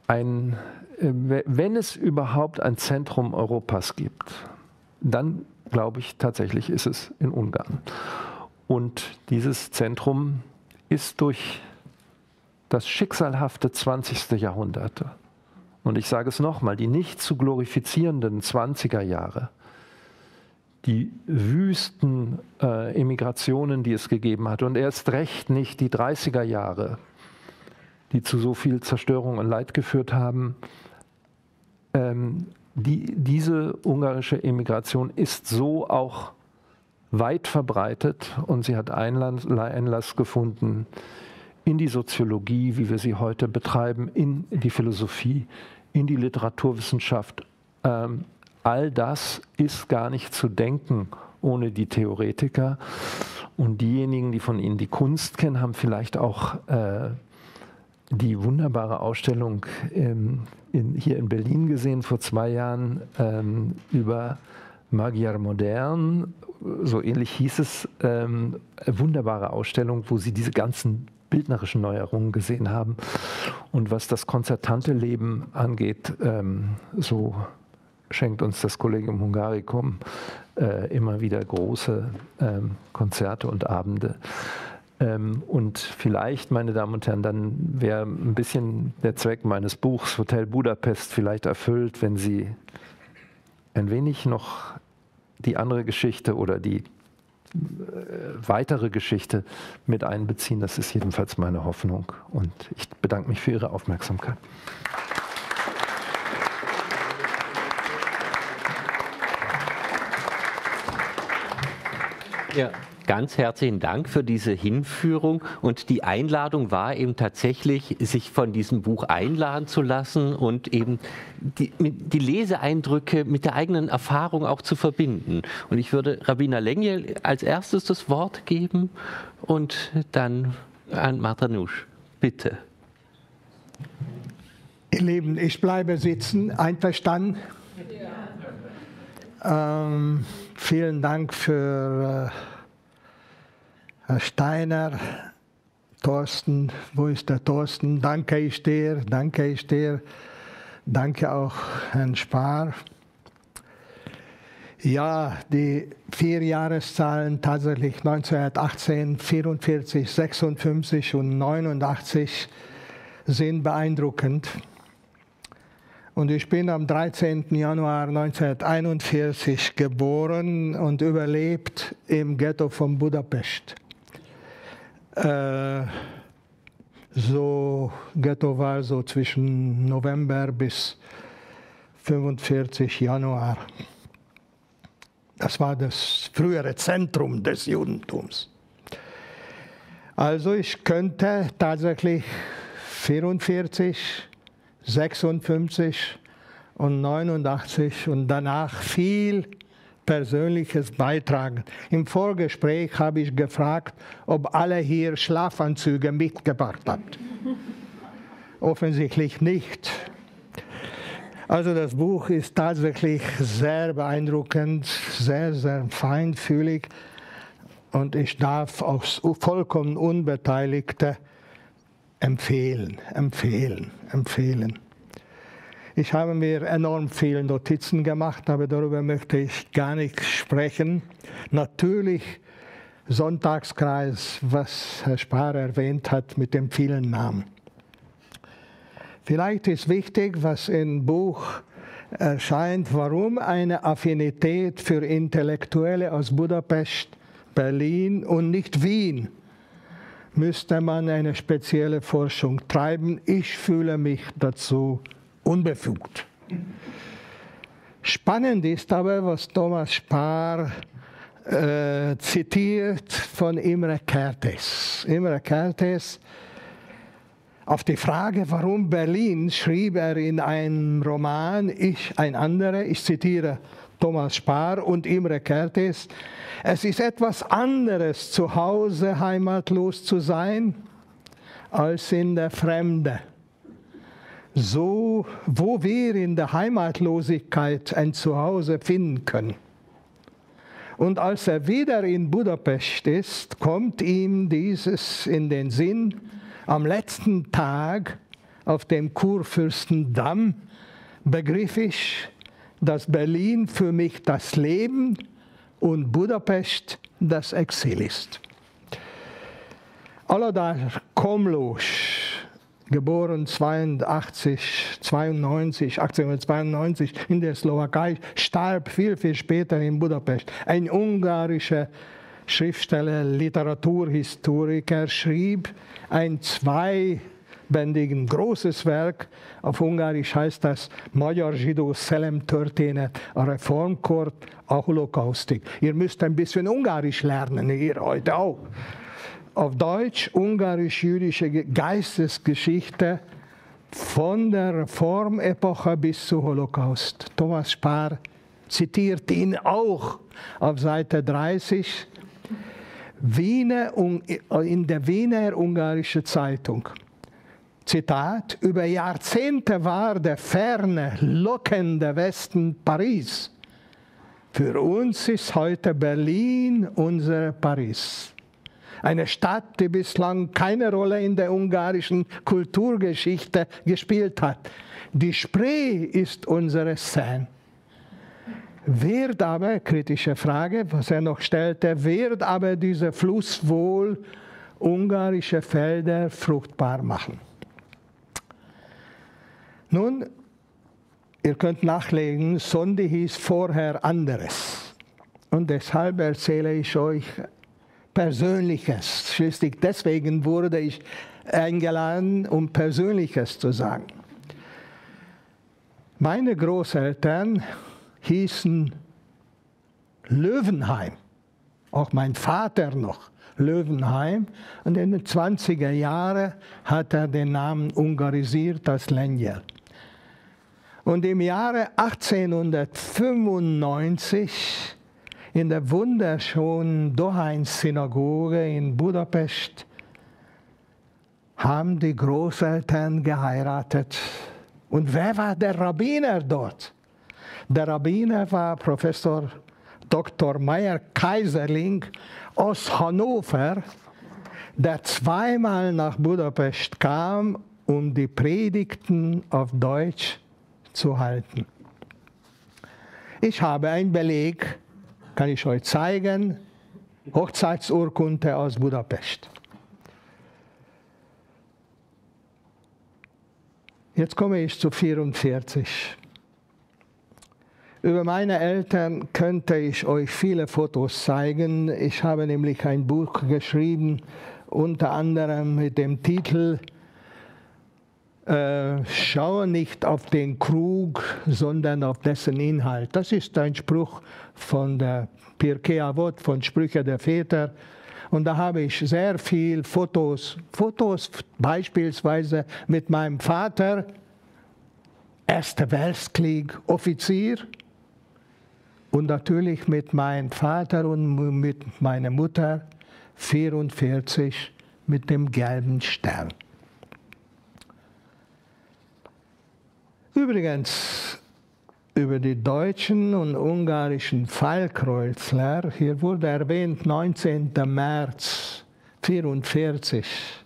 ein, wenn es überhaupt ein Zentrum Europas gibt, dann glaube ich tatsächlich ist es in Ungarn. Und dieses Zentrum ist durch das schicksalhafte zwanzigste Jahrhundert, und ich sage es nochmal, die nicht zu glorifizierenden zwanziger Jahre, die wüsten äh, Emigrationen, die es gegeben hat, und erst recht nicht die dreißiger Jahre, die zu so viel Zerstörung und Leid geführt haben. Ähm, die, diese ungarische Emigration ist so auch weit verbreitet, und sie hat Einlass, Einlass gefunden in die Soziologie, wie wir sie heute betreiben, in die Philosophie, in die Literaturwissenschaft. Ähm, all das ist gar nicht zu denken ohne die Theoretiker. Und diejenigen, die von Ihnen die Kunst kennen, haben vielleicht auch äh, die wunderbare Ausstellung ähm, in, hier in Berlin gesehen, vor zwei Jahren, ähm, über Magyar Modern, so ähnlich hieß es, ähm, eine wunderbare Ausstellung, wo Sie diese ganzen bildnerischen Neuerungen gesehen haben. Und was das konzertante Leben angeht, ähm, so schenkt uns das Collegium Hungaricum äh, immer wieder große ähm, Konzerte und Abende. Ähm, und vielleicht, meine Damen und Herren, dann wäre ein bisschen der Zweck meines Buchs Hotel Budapest vielleicht erfüllt, wenn Sie ein wenig noch die andere Geschichte oder die weitere Geschichte mit einbeziehen. Das ist jedenfalls meine Hoffnung. Und ich bedanke mich für Ihre Aufmerksamkeit. Ja, ganz herzlichen Dank für diese Hinführung. Und die Einladung war eben tatsächlich, sich von diesem Buch einladen zu lassen und eben die, die Leseeindrücke mit der eigenen Erfahrung auch zu verbinden. Und ich würde Rabbiner Lengyel als erstes das Wort geben und dann an Martha Nusch. Bitte. Ihr Lieben, ich bleibe sitzen. Einverstanden? Ja. Ähm, vielen Dank für äh, Herr Steiner, Thorsten. Wo ist der Thorsten? Danke ich dir, danke ich dir. Danke auch Herrn Spar. Ja, die vier Jahreszahlen tatsächlich neunzehnhundertachtzehn, vierundvierzig, sechsundfünfzig und neunundachtzig sind beeindruckend. Und ich bin am dreizehnten Januar neunzehnhunderteinundvierzig geboren und überlebt im Ghetto von Budapest. Äh, so, Ghetto war so zwischen November bis fünfundvierzig Januar. Das war das frühere Zentrum des Judentums. Also ich könnte tatsächlich vierundvierzig, sechsundfünfzig und neunundachtzig und danach viel Persönliches beitragen. Im Vorgespräch habe ich gefragt, ob alle hier Schlafanzüge mitgebracht habt. Offensichtlich nicht. Also das Buch ist tatsächlich sehr beeindruckend, sehr, sehr feinfühlig, und ich darf auch vollkommen Unbeteiligte empfehlen, empfehlen, empfehlen. Ich habe mir enorm viele Notizen gemacht, aber darüber möchte ich gar nicht sprechen. Natürlich Sonntagskreis, was Herr Spar erwähnt hat mit den vielen Namen. Vielleicht ist wichtig, was im Buch erscheint, warum eine Affinität für Intellektuelle aus Budapest, Berlin und nicht Wien. Müsste man eine spezielle Forschung treiben. Ich fühle mich dazu unbefugt. Spannend ist aber, was Thomas Spar äh, zitiert von Imre Kertész. Imre Kertész, auf die Frage, warum Berlin, schrieb er in einem Roman, ich, ein anderer, ich zitiere Thomas Spar und Imre Kertész: Es ist etwas anderes, zu Hause heimatlos zu sein, als in der Fremde. So, wo wir in der Heimatlosigkeit ein Zuhause finden können. Und als er wieder in Budapest ist, kommt ihm dieses in den Sinn: Am letzten Tag, auf dem Kurfürstendamm begriff ich, dass Berlin für mich das Leben und Budapest das Exil ist. Aladar Komlós, geboren achtzehnhundertzweiundneunzig in der Slowakei, starb viel, viel später in Budapest. Ein ungarischer Schriftsteller, Literaturhistoriker, schrieb ein zweibändiges großes Werk. Auf Ungarisch heißt das Magyar zsidó szellemtörténet, a Reformkor, a Holocaustig. Ihr müsst ein bisschen Ungarisch lernen, ihr heute auch. Auf Deutsch, ungarisch-jüdische Geistesgeschichte von der Reformepoche bis zum Holocaust. Thomas Spahr zitiert ihn auch auf Seite dreißig. Wiener, in der Wiener Ungarische Zeitung. Zitat: Über Jahrzehnte war der ferne, lockende Westen Paris. Für uns ist heute Berlin unser Paris. Eine Stadt, die bislang keine Rolle in der ungarischen Kulturgeschichte gespielt hat. Die Spree ist unsere Seine. Wird aber, kritische Frage, was er noch stellte, wird aber dieser Fluss wohl ungarische Felder fruchtbar machen? Nun, ihr könnt nachlegen, Sondi hieß vorher anderes. Und deshalb erzähle ich euch Persönliches. Schließlich deswegen wurde ich eingeladen, um Persönliches zu sagen. Meine Großeltern hießen Löwenheim, auch mein Vater noch Löwenheim. Und in den zwanziger Jahren hat er den Namen ungarisiert als Lengyel. Und im Jahre achtzehnhundertfünfundneunzig in der wunderschönen Dohány-Synagoge in Budapest haben die Großeltern geheiratet. Und wer war der Rabbiner dort? Der Rabbiner war Professor Doktor Meyer Kaiserling aus Hannover, der zweimal nach Budapest kam, um die Predigten auf Deutsch zu halten. Ich habe einen Beleg, kann ich euch zeigen, Hochzeitsurkunde aus Budapest. Jetzt komme ich zu vierundvierzig. Über meine Eltern könnte ich euch viele Fotos zeigen. Ich habe nämlich ein Buch geschrieben, unter anderem mit dem Titel äh, Schaue nicht auf den Krug, sondern auf dessen Inhalt. Das ist ein Spruch von der Pirkei Avot, von Sprüche der Väter. Und da habe ich sehr viele Fotos, Fotos beispielsweise mit meinem Vater, Erster Weltkrieg, Offizier, und natürlich mit meinem Vater und mit meiner Mutter, vierundvierzig, mit dem gelben Stern. Übrigens, über die deutschen und ungarischen Fallkreuzler, hier wurde erwähnt, neunzehnten März vierundvierzig.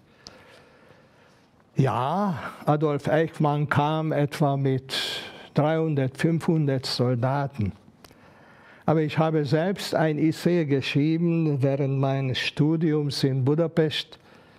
Ja, Adolf Eichmann kam etwa mit dreihundert, fünfhundert Soldaten. Aber ich habe selbst ein Essay geschrieben während meines Studiums in Budapest.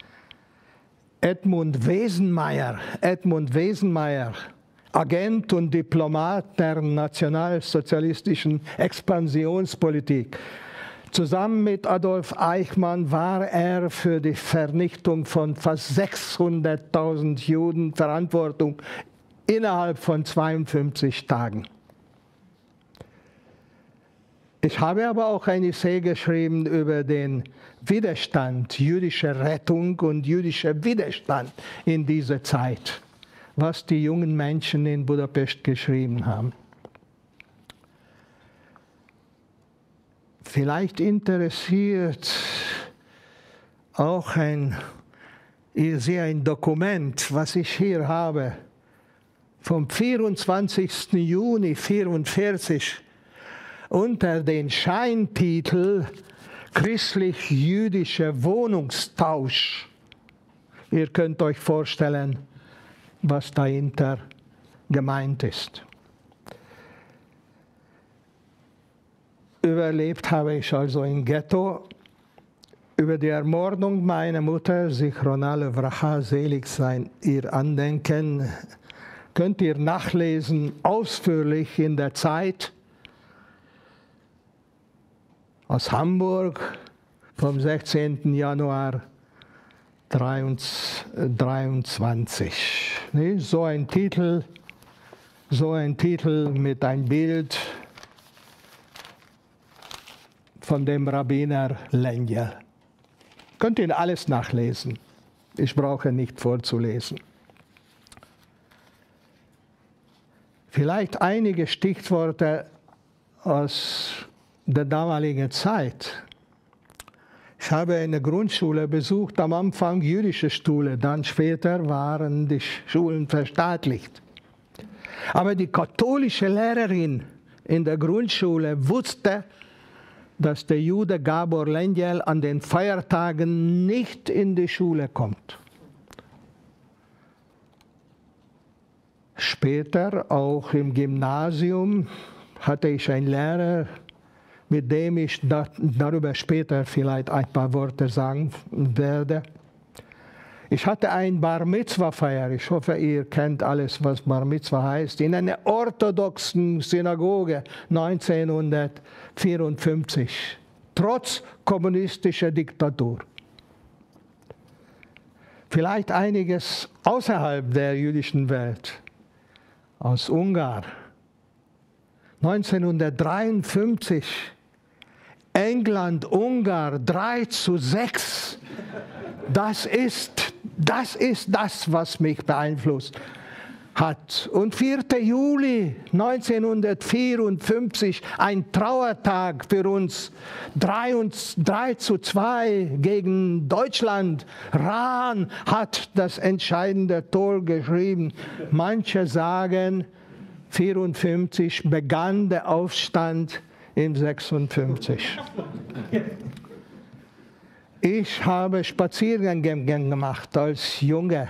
Edmund Wesenmayer, Edmund Wesenmayer, Agent und Diplomat der nationalsozialistischen Expansionspolitik. Zusammen mit Adolf Eichmann war er für die Vernichtung von fast sechshunderttausend Juden verantwortlich innerhalb von zweiundfünfzig Tagen. Ich habe aber auch ein Essay geschrieben über den Widerstand, jüdische Rettung und jüdischer Widerstand in dieser Zeit, was die jungen Menschen in Budapest geschrieben haben. Vielleicht interessiert auch ein, ihr seht ein Dokument, was ich hier habe, vom vierundzwanzigsten Juni vierundvierzig, unter den Scheintitel Christlich-jüdischer Wohnungstausch. Ihr könnt euch vorstellen, was dahinter gemeint ist. Überlebt habe ich also im Ghetto. Über die Ermordung meiner Mutter, Zichronah Levracha, selig sein ihr Andenken, könnt ihr nachlesen, ausführlich in der Zeit aus Hamburg vom sechzehnten Januar dreiundzwanzig. So ein Titel, so ein Titel mit einem Bild von dem Rabbiner Lengyel. Könnt ihr alles nachlesen. Ich brauche nicht vorzulesen. Vielleicht einige Stichworte aus der damaligen Zeit. Ich habe eine Grundschule besucht, am Anfang jüdische Schule, dann später waren die Schulen verstaatlicht. Aber die katholische Lehrerin in der Grundschule wusste, dass der Jude Gabor Lengyel an den Feiertagen nicht in die Schule kommt. Später, auch im Gymnasium, hatte ich einen Lehrer, mit dem ich da, darüber später vielleicht ein paar Worte sagen werde. Ich hatte ein Bar Mitzwa-Feier, ich hoffe, ihr kennt alles, was Bar Mitzwa heißt, in einer orthodoxen Synagoge neunzehnhundertvierundfünfzig, trotz kommunistischer Diktatur. Vielleicht einiges außerhalb der jüdischen Welt, aus Ungarn. neunzehnhundertdreiundfünfzig, England, Ungarn, drei zu sechs. Das ist, das ist das, was mich beeinflusst hat. Und vierter Juli neunzehnhundertvierundfünfzig, ein Trauertag für uns, drei zu zwei gegen Deutschland. Rahn hat das entscheidende Tor geschrieben. Manche sagen, vierundfünfzig begann der Aufstand im sechsundfünfzig. Ich habe Spaziergänge gemacht als Junge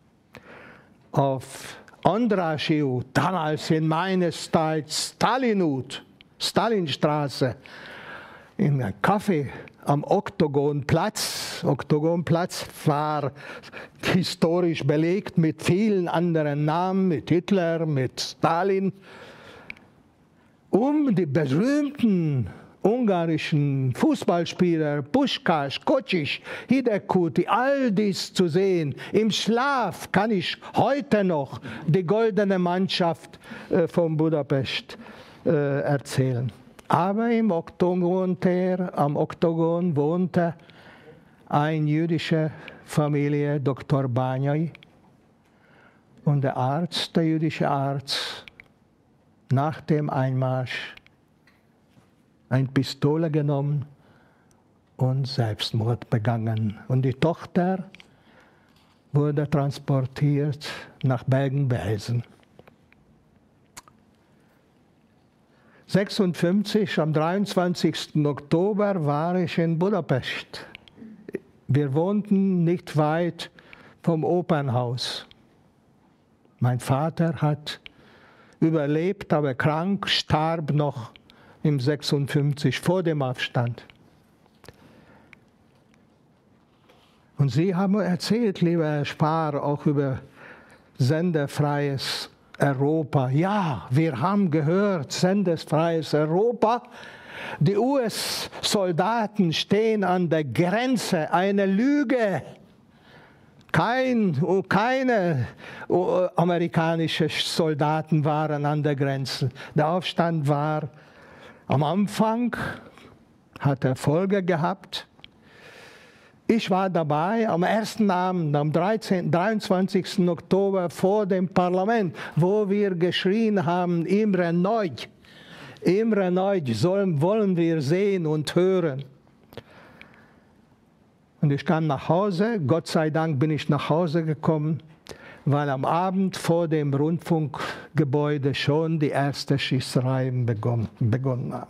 auf Andraschiu, damals in meiner Zeit Stalinut, Stalinstraße, in einem Café am Oktogonplatz. Oktogonplatz war historisch belegt mit vielen anderen Namen, mit Hitler, mit Stalin, um die berühmten ungarischen Fußballspieler Puskás, Kocsis, Hidegkuti, all dies zu sehen. Im Schlaf kann ich heute noch die goldene Mannschaft äh, von Budapest äh, erzählen. Aber im Oktogon, am Oktogon wohnte eine jüdische Familie, Doktor Bányai, und der Arzt, der jüdische Arzt, nach dem Einmarsch eine Pistole genommen und Selbstmord begangen. Und die Tochter wurde transportiert nach Bergen-Belsen. sechsundfünfzig, am dreiundzwanzigsten Oktober war ich in Budapest. Wir wohnten nicht weit vom Opernhaus. Mein Vater hat überlebt, aber krank, starb noch im sechsundfünfzig, vor dem Aufstand. Und Sie haben erzählt, lieber Herr Spar, auch über senderfreies Europa. Ja, wir haben gehört, senderfreies Europa. Die U S-Soldaten stehen an der Grenze, eine Lüge. Kein, keine amerikanischen Soldaten waren an der Grenze. Der Aufstand war am Anfang, hat Erfolge gehabt. Ich war dabei am ersten Abend, am dreiundzwanzigsten Oktober vor dem Parlament, wo wir geschrien haben, Imre Nagy, Imre Nagy sollen, wollen wir sehen und hören. Und ich kam nach Hause, Gott sei Dank bin ich nach Hause gekommen, weil am Abend vor dem Rundfunkgebäude schon die ersten Schießereien begonnen, begonnen haben.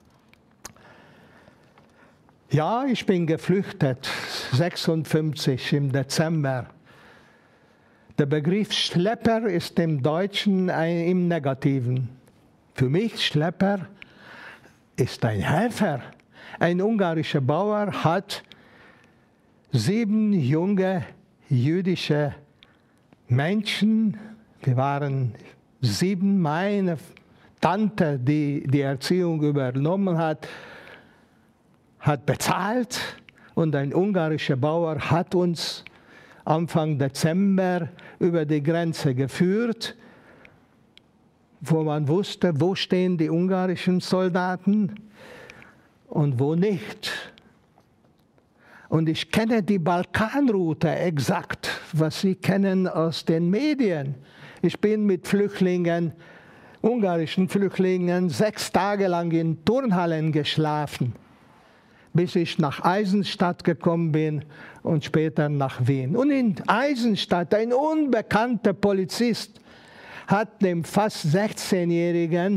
Ja, ich bin geflüchtet, sechsundfünfzig im Dezember. Der Begriff Schlepper ist im Deutschen ein, im Negativen. Für mich Schlepper ist ein Helfer. Ein ungarischer Bauer hat sieben junge jüdische Menschen, wir waren sieben, meine Tante, die die Erziehung übernommen hat, hat bezahlt und ein ungarischer Bauer hat uns Anfang Dezember über die Grenze geführt, wo man wusste, wo stehen die ungarischen Soldaten und wo nicht. Und ich kenne die Balkanroute exakt, was Sie kennen aus den Medien. Ich bin mit Flüchtlingen, ungarischen Flüchtlingen, sechs Tage lang in Turnhallen geschlafen, bis ich nach Eisenstadt gekommen bin und später nach Wien. Und in Eisenstadt, ein unbekannter Polizist hat dem fast sechzehnjährigen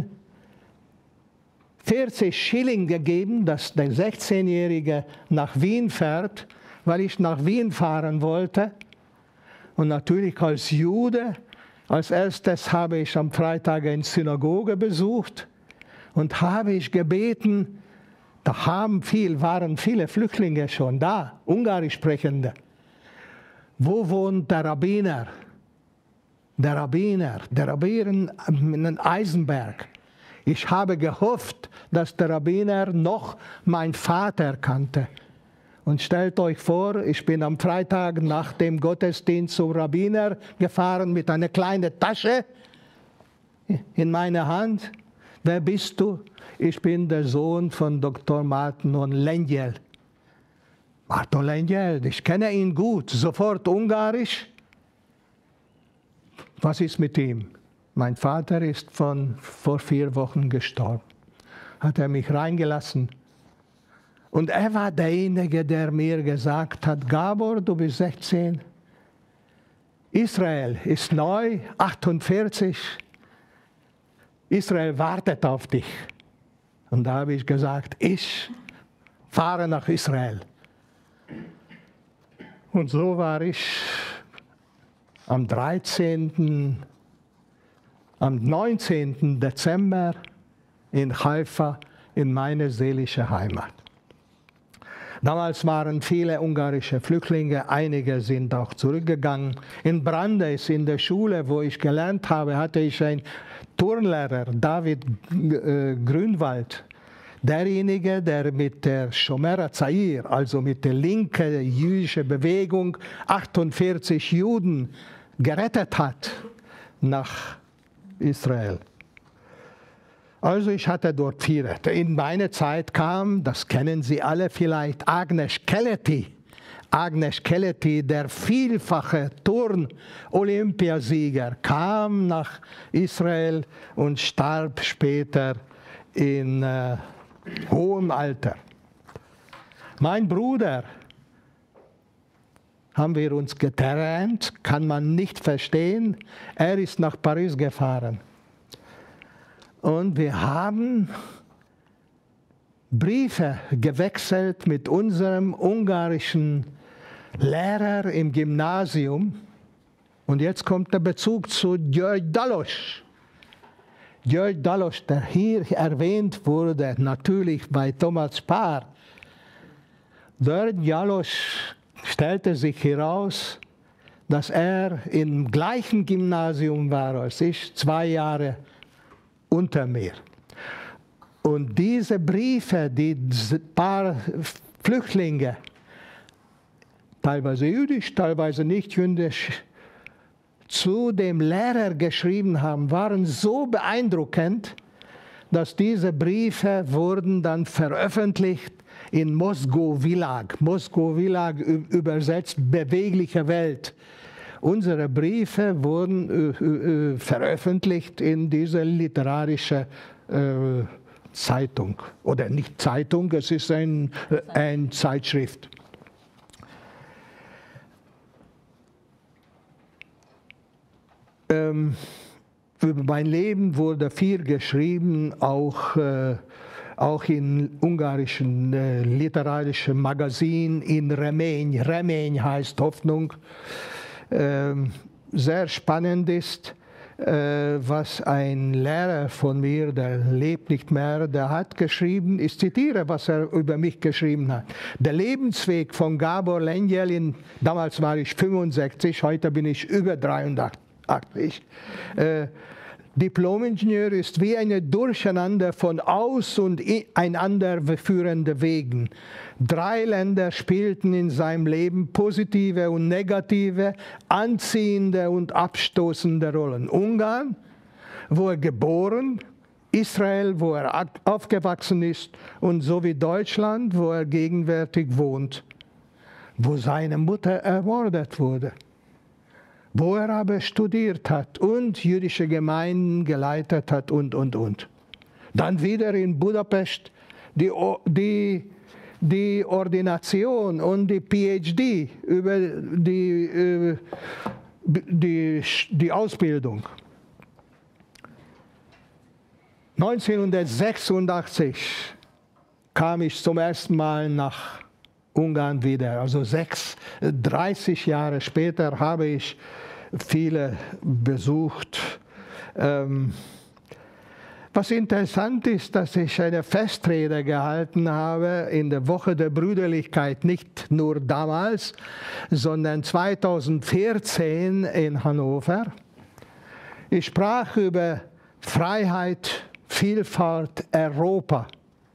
vierzig Schilling gegeben, dass der sechzehnjährige nach Wien fährt, weil ich nach Wien fahren wollte. Und natürlich als Jude, als erstes habe ich am Freitag eine Synagoge besucht und habe ich gebeten, da haben viel, waren viele Flüchtlinge schon da, Ungarisch sprechende. Wo wohnt der Rabbiner? Der Rabbiner, der Rabbiner in Eisenberg. Ich habe gehofft, dass der Rabbiner noch meinen Vater kannte. Und stellt euch vor, ich bin am Freitag nach dem Gottesdienst zum Rabbiner gefahren mit einer kleinen Tasche in meiner Hand. Wer bist du? Ich bin der Sohn von Doktor Marton Lengyel. Marton Lengyel, ich kenne ihn gut, sofort Ungarisch. Was ist mit ihm? Mein Vater ist von, vor vier Wochen gestorben. Hat er mich reingelassen. Und er war derjenige, der mir gesagt hat, Gabor, du bist sechzehn. Israel ist neu, achtundvierzig. Israel wartet auf dich. Und da habe ich gesagt, ich fahre nach Israel. Und so war ich am dreizehnten Am neunzehnten Dezember in Haifa, in meine seelische Heimat. Damals waren viele ungarische Flüchtlinge, einige sind auch zurückgegangen. In Brandeis, in der Schule, wo ich gelernt habe, hatte ich einen Turnlehrer, David äh, Grünwald. Derjenige, der mit der Shomer HaTzair, also mit der linken jüdischen Bewegung, achtundvierzig Juden gerettet hat nach Israel. Also ich hatte dort vier. In meiner Zeit kam, das kennen Sie alle vielleicht, Agnes Keleti. Agnes Keleti, der vielfache Turn-Olympiasieger, kam nach Israel und starb später in äh, hohem Alter. Mein Bruder, haben wir uns getrennt, kann man nicht verstehen. Er ist nach Paris gefahren. Und wir haben Briefe gewechselt mit unserem ungarischen Lehrer im Gymnasium. Und jetzt kommt der Bezug zu György Dallos. György Dallos, der hier erwähnt wurde, natürlich bei Thomas Spar. György Dallos stellte sich heraus, dass er im gleichen Gymnasium war als ich, zwei Jahre unter mir. Und diese Briefe, die paar Flüchtlinge, teilweise jüdisch, teilweise nicht jüdisch, zu dem Lehrer geschrieben haben, waren so beeindruckend, dass diese Briefe wurden dann veröffentlicht in Moskau Vilag. Moskau Vilag übersetzt bewegliche Welt. Unsere Briefe wurden äh, äh, veröffentlicht in dieser literarischen äh, Zeitung. Oder nicht Zeitung, es ist ein, äh, eine Zeitschrift. Ähm, über mein Leben wurde viel geschrieben, auch, äh, auch in ungarischen äh, literarischen Magazinen, in Remény. Remény heißt Hoffnung. Ähm, sehr spannend ist, was ein Lehrer von mir, der lebt nicht mehr, der hat geschrieben, ich zitiere, was er über mich geschrieben hat. Der Lebensweg von Gábor Lengyel, damals war ich fünfundsechzig, heute bin ich über dreiundachtzig. Äh, Diplomingenieur ist wie ein Durcheinander von aus- und einander führenden Wegen. Drei Länder spielten in seinem Leben positive und negative, anziehende und abstoßende Rollen. Ungarn, wo er geboren, Israel, wo er aufgewachsen ist, und so wie Deutschland, wo er gegenwärtig wohnt, wo seine Mutter ermordet wurde, wo er aber studiert hat und jüdische Gemeinden geleitet hat und, und, und. Dann wieder in Budapest die, die, die Ordination und die P H D über die, die, die Ausbildung. neunzehnhundertsechsundachtzig kam ich zum ersten Mal nach Ungarn wieder. Also sechs, dreißig Jahre später habe ich viele besucht. Ähm, was interessant ist, dass ich eine Festrede gehalten habe in der Woche der Brüderlichkeit, nicht nur damals, sondern zweitausendvierzehn in Hannover. Ich sprach über Freiheit, Vielfalt, Europa.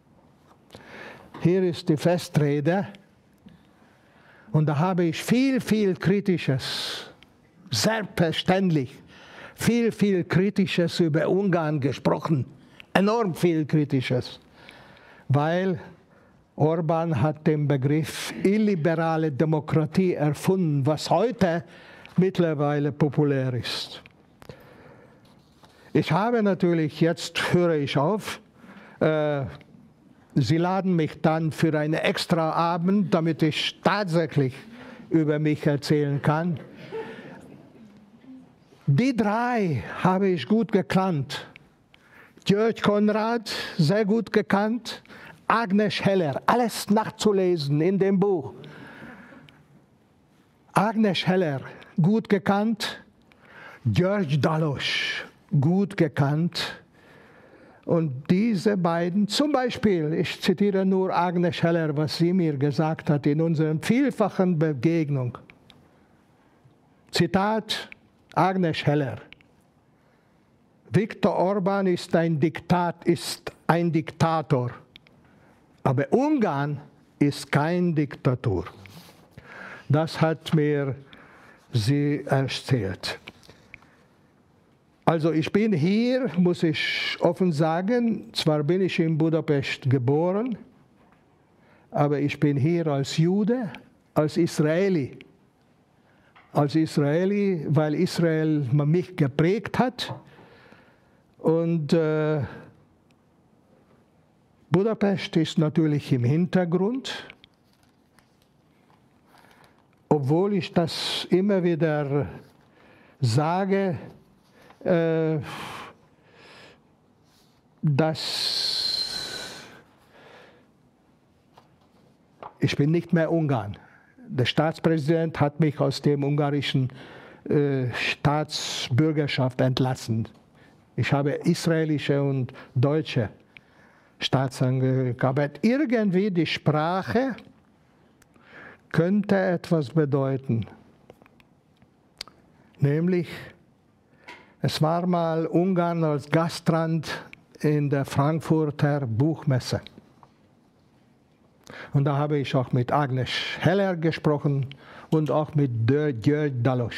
Hier ist die Festrede. Und da habe ich viel, viel Kritisches, selbstverständlich, viel, viel Kritisches über Ungarn gesprochen. Enorm viel Kritisches. Weil Orbán hat den Begriff illiberale Demokratie erfunden, was heute mittlerweile populär ist. Ich habe natürlich, jetzt höre ich auf, äh, Sie laden mich dann für einen extra Abend, damit ich tatsächlich über mich erzählen kann. Die drei habe ich gut gekannt. György Konrad, sehr gut gekannt. Agnes Heller, alles nachzulesen in dem Buch. Agnes Heller, gut gekannt. György Dallos, gut gekannt. Und diese beiden, zum Beispiel, ich zitiere nur Agnes Heller, was sie mir gesagt hat in unserer vielfachen Begegnung. Zitat Agnes Heller: Viktor Orbán ist ein, Diktat, ist ein Diktator, aber Ungarn ist keine Diktatur. Das hat mir sie erzählt. Also ich bin hier, muss ich offen sagen, zwar bin ich in Budapest geboren, aber ich bin hier als Jude, als Israeli. Als Israeli, weil Israel mich geprägt hat. Und äh, Budapest ist natürlich im Hintergrund, obwohl ich das immer wieder sage, äh, dass ich bin nicht mehr Ungarn. Der Staatspräsident hat mich aus der ungarischen äh, Staatsbürgerschaft entlassen. Ich habe israelische und deutsche Staatsangehörigkeit. Aber irgendwie die Sprache könnte etwas bedeuten. Nämlich, es war mal Ungarn als Gastland in der Frankfurter Buchmesse. Und da habe ich auch mit Agnes Heller gesprochen und auch mit György Dallos.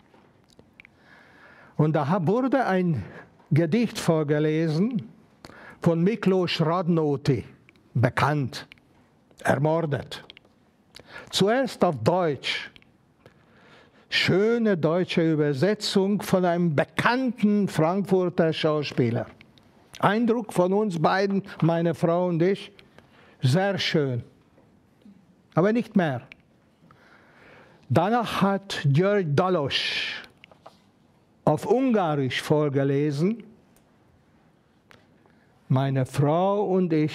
Und da wurde ein Gedicht vorgelesen von Miklós Radnóti, bekannt, ermordet. Zuerst auf Deutsch. Schöne deutsche Übersetzung von einem bekannten Frankfurter Schauspieler. Eindruck von uns beiden, meine Frau und ich, sehr schön. Aber nicht mehr. Danach hat György Dallos auf Ungarisch vorgelesen. Meine Frau und ich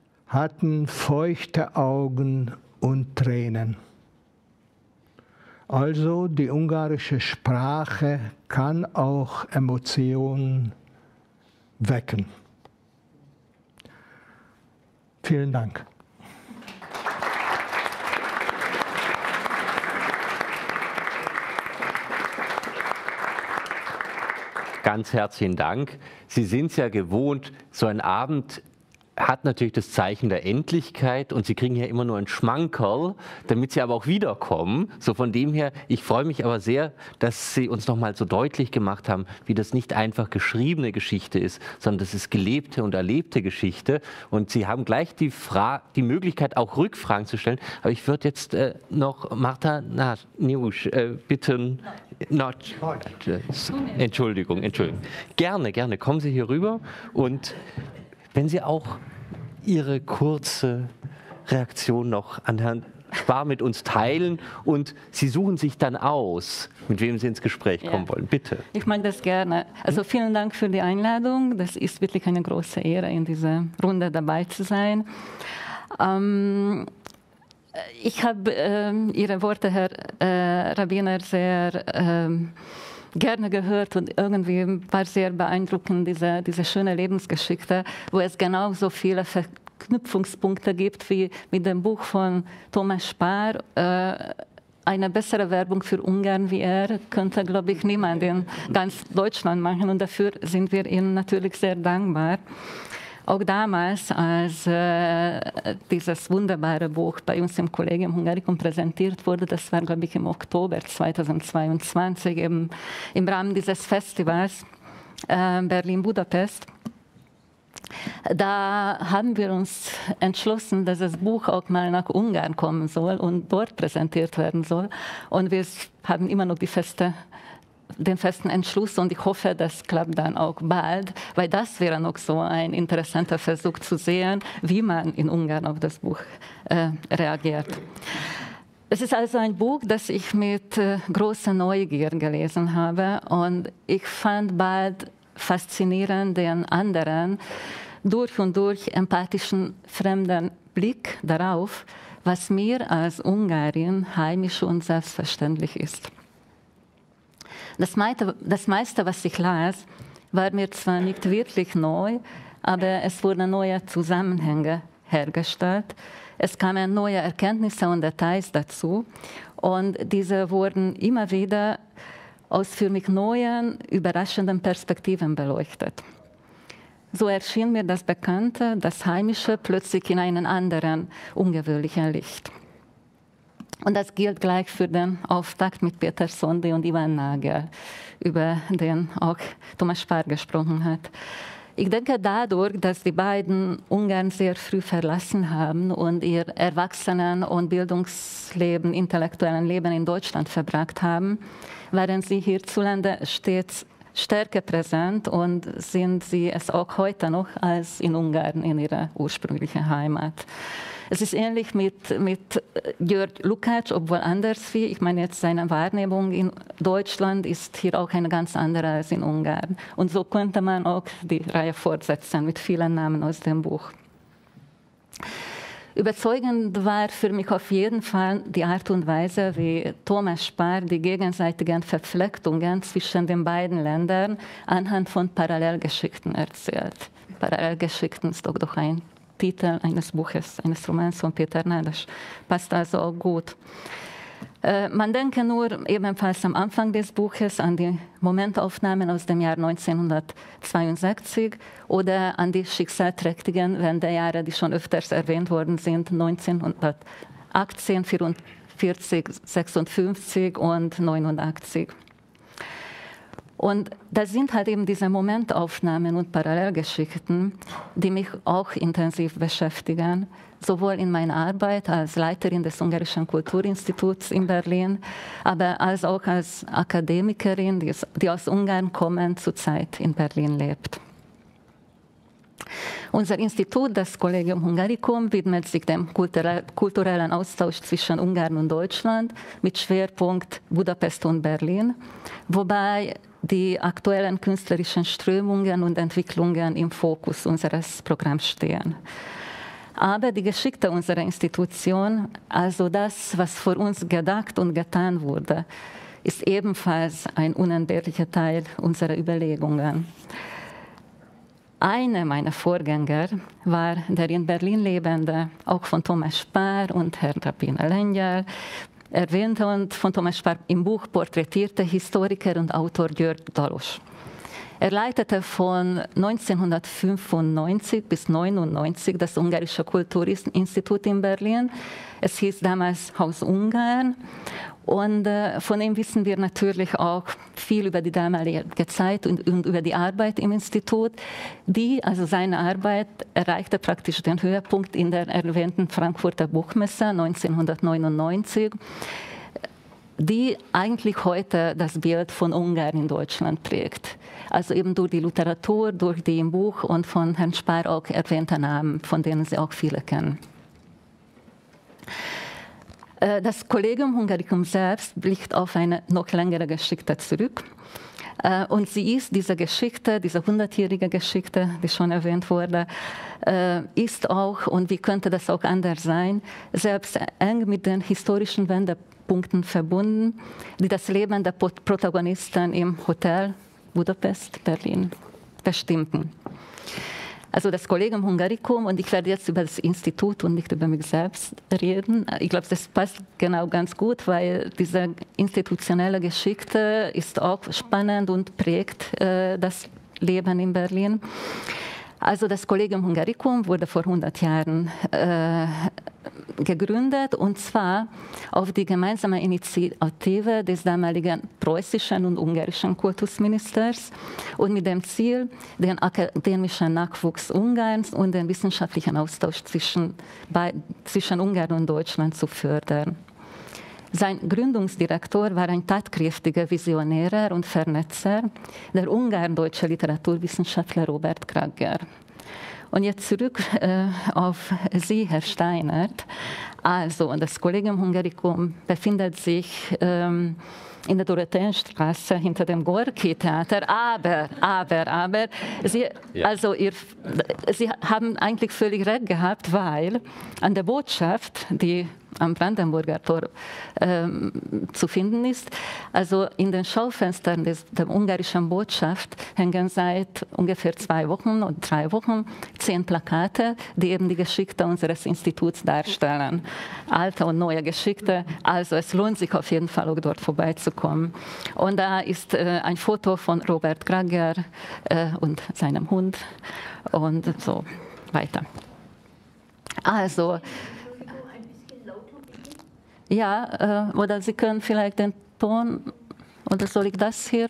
hatten feuchte Augen und Tränen. Also die ungarische Sprache kann auch Emotionen wecken. Vielen Dank. Ganz herzlichen Dank. Sie sind es ja gewohnt, so ein Abend hat natürlich das Zeichen der Endlichkeit und Sie kriegen ja immer nur einen Schmankerl, damit Sie aber auch wiederkommen. So von dem her, ich freue mich aber sehr, dass Sie uns nochmal so deutlich gemacht haben, wie das nicht einfach geschriebene Geschichte ist, sondern das ist gelebte und erlebte Geschichte. Und Sie haben gleich die, Fra die Möglichkeit, auch Rückfragen zu stellen. Aber ich würde jetzt äh, noch Marta Niusch äh, bitten. Not, Entschuldigung, Entschuldigung. Gerne, gerne. Kommen Sie hier rüber und wenn Sie auch Ihre kurze Reaktion noch an Herrn Spar mit uns teilen und Sie suchen sich dann aus, mit wem Sie ins Gespräch kommen ja. wollen. Bitte. Ich mag das gerne. Also vielen Dank für die Einladung. Das ist wirklich eine große Ehre, in dieser Runde dabei zu sein. Ähm, ich habe äh, Ihre Worte, Herr äh, Rabbiner, sehr äh, gerne gehört und irgendwie war sehr beeindruckend, diese, diese schöne Lebensgeschichte, wo es genauso viele Verknüpfungspunkte gibt wie mit dem Buch von Thomas Spar. Äh, eine bessere Werbung für Ungarn wie er könnte, glaube ich, niemand in ganz Deutschland machen und dafür sind wir Ihnen natürlich sehr dankbar. Auch damals, als äh, dieses wunderbare Buch bei uns im Collegium Hungaricum präsentiert wurde, das war, glaube ich, im Oktober zweitausendzweiundzwanzig, im, im Rahmen dieses Festivals äh, Berlin-Budapest, da haben wir uns entschlossen, dass das Buch auch mal nach Ungarn kommen soll und dort präsentiert werden soll. Und wir haben immer noch die feste den festen Entschluss und ich hoffe, das klappt dann auch bald, weil das wäre noch so ein interessanter Versuch zu sehen, wie man in Ungarn auf das Buch äh, reagiert. Es ist also ein Buch, das ich mit äh, großer Neugier gelesen habe und ich fand bald faszinierend den anderen, durch und durch empathischen, fremden Blick darauf, was mir als Ungarin heimisch und selbstverständlich ist. Das meiste, das meiste, was ich las, war mir zwar nicht wirklich neu, aber es wurden neue Zusammenhänge hergestellt. Es kamen neue Erkenntnisse und Details dazu. Und diese wurden immer wieder aus für mich neuen, überraschenden Perspektiven beleuchtet. So erschien mir das Bekannte, das Heimische, plötzlich in einem anderen, ungewöhnlichen Licht. Und das gilt gleich für den Auftakt mit Peter Sondy und Ivan Nagel, über den auch Thomas Spar gesprochen hat. Ich denke, dadurch, dass die beiden Ungarn sehr früh verlassen haben und ihr Erwachsenen- und Bildungsleben, intellektuellen Leben in Deutschland verbracht haben, waren sie hierzulande stets stärker präsent und sind sie es auch heute noch als in Ungarn, in ihrer ursprünglichen Heimat. Es ist ähnlich mit, mit György Lukács, obwohl anders wie. Ich meine, jetzt seine Wahrnehmung in Deutschland ist hier auch eine ganz andere als in Ungarn. Und so könnte man auch die Reihe fortsetzen mit vielen Namen aus dem Buch. Überzeugend war für mich auf jeden Fall die Art und Weise, wie Thomas Spar die gegenseitigen Verflechtungen zwischen den beiden Ländern anhand von Parallelgeschichten erzählt. Parallelgeschichten ist auch doch ein Titel eines Buches, eines Romans von Peter Nades. Passt also auch gut. Äh, man denke nur ebenfalls am Anfang des Buches an die Momentaufnahmen aus dem Jahr neunzehnhundertzweiundsechzig oder an die schicksalträchtigen Wendejahre, die schon öfters erwähnt worden sind, neunzehnhundertachtzehn, vierundvierzig, sechsundfünfzig und neunundachtzig. Und das sind halt eben diese Momentaufnahmen und Parallelgeschichten, die mich auch intensiv beschäftigen, sowohl in meiner Arbeit als Leiterin des Ungarischen Kulturinstituts in Berlin, aber als auch als Akademikerin, die, die aus Ungarn kommend zurzeit in Berlin lebt. Unser Institut, das Collegium Hungaricum, widmet sich dem kulturellen Austausch zwischen Ungarn und Deutschland mit Schwerpunkt Budapest und Berlin, wobei die aktuellen künstlerischen Strömungen und Entwicklungen im Fokus unseres Programms stehen. Aber die Geschichte unserer Institution, also das, was für uns gedacht und getan wurde, ist ebenfalls ein unentbehrlicher Teil unserer Überlegungen. Einer meiner Vorgänger war der in Berlin lebende, auch von Thomas Spahr und Herrn Rabbiner Lengyel, erwähnte und von Thomas Spahr im Buch porträtierte Historiker und Autor György Dalos. Er leitete von neunzehnhundertfünfundneunzig bis neunundneunzig das Ungarische Kulturinstitut in Berlin. Es hieß damals Haus Ungarn. Und äh, von ihm wissen wir natürlich auch viel über die damalige Zeit und, und über die Arbeit im Institut. Die, also seine Arbeit, erreichte praktisch den Höhepunkt in der erwähnten Frankfurter Buchmesse neunzehnhundertneunundneunzig, die eigentlich heute das Bild von Ungarn in Deutschland prägt. Also eben durch die Literatur, durch die im Buch und von Herrn Spahr auch erwähnte Namen, von denen Sie auch viele kennen. Das Collegium Hungaricum selbst blickt auf eine noch längere Geschichte zurück. Und sie ist, diese Geschichte, diese hundertjährige Geschichte, die schon erwähnt wurde, ist auch, und wie könnte das auch anders sein, selbst eng mit den historischen Wendepunkten verbunden, die das Leben der Protagonisten im Hotel Budapest, Berlin bestimmten. Also das Collegium Hungaricum, und ich werde jetzt über das Institut und nicht über mich selbst reden. Ich glaube, das passt genau ganz gut, weil diese institutionelle Geschichte ist auch spannend und prägt äh, das Leben in Berlin. Also das Collegium Hungaricum wurde vor hundert Jahren äh, gegründet, und zwar auf die gemeinsame Initiative des damaligen preußischen und ungarischen Kultusministers und mit dem Ziel, den akademischen Nachwuchs Ungarns und den wissenschaftlichen Austausch zwischen, bei, zwischen Ungarn und Deutschland zu fördern. Sein Gründungsdirektor war ein tatkräftiger Visionärer und Vernetzer, der ungarn-deutsche Literaturwissenschaftler Robert Gragger. Und jetzt zurück äh, auf Sie, Herr Steinert. Also, das Collegium Hungaricum befindet sich ähm, in der Dorotheenstraße hinter dem Gorki-Theater. Aber, aber, aber, Sie, ja. also ihr, Sie haben eigentlich völlig recht gehabt, weil an der Botschaft, die am Brandenburger Tor ähm, zu finden ist. Also in den Schaufenstern des, der ungarischen Botschaft hängen seit ungefähr zwei Wochen oder drei Wochen zehn Plakate, die eben die Geschichte unseres Instituts darstellen. Alte und neue Geschichte. Also es lohnt sich auf jeden Fall auch dort vorbeizukommen. Und da ist äh, ein Foto von Robert Gragger äh, und seinem Hund und so weiter. Also ja, äh, oder Sie können vielleicht den Ton, oder soll ich das hier?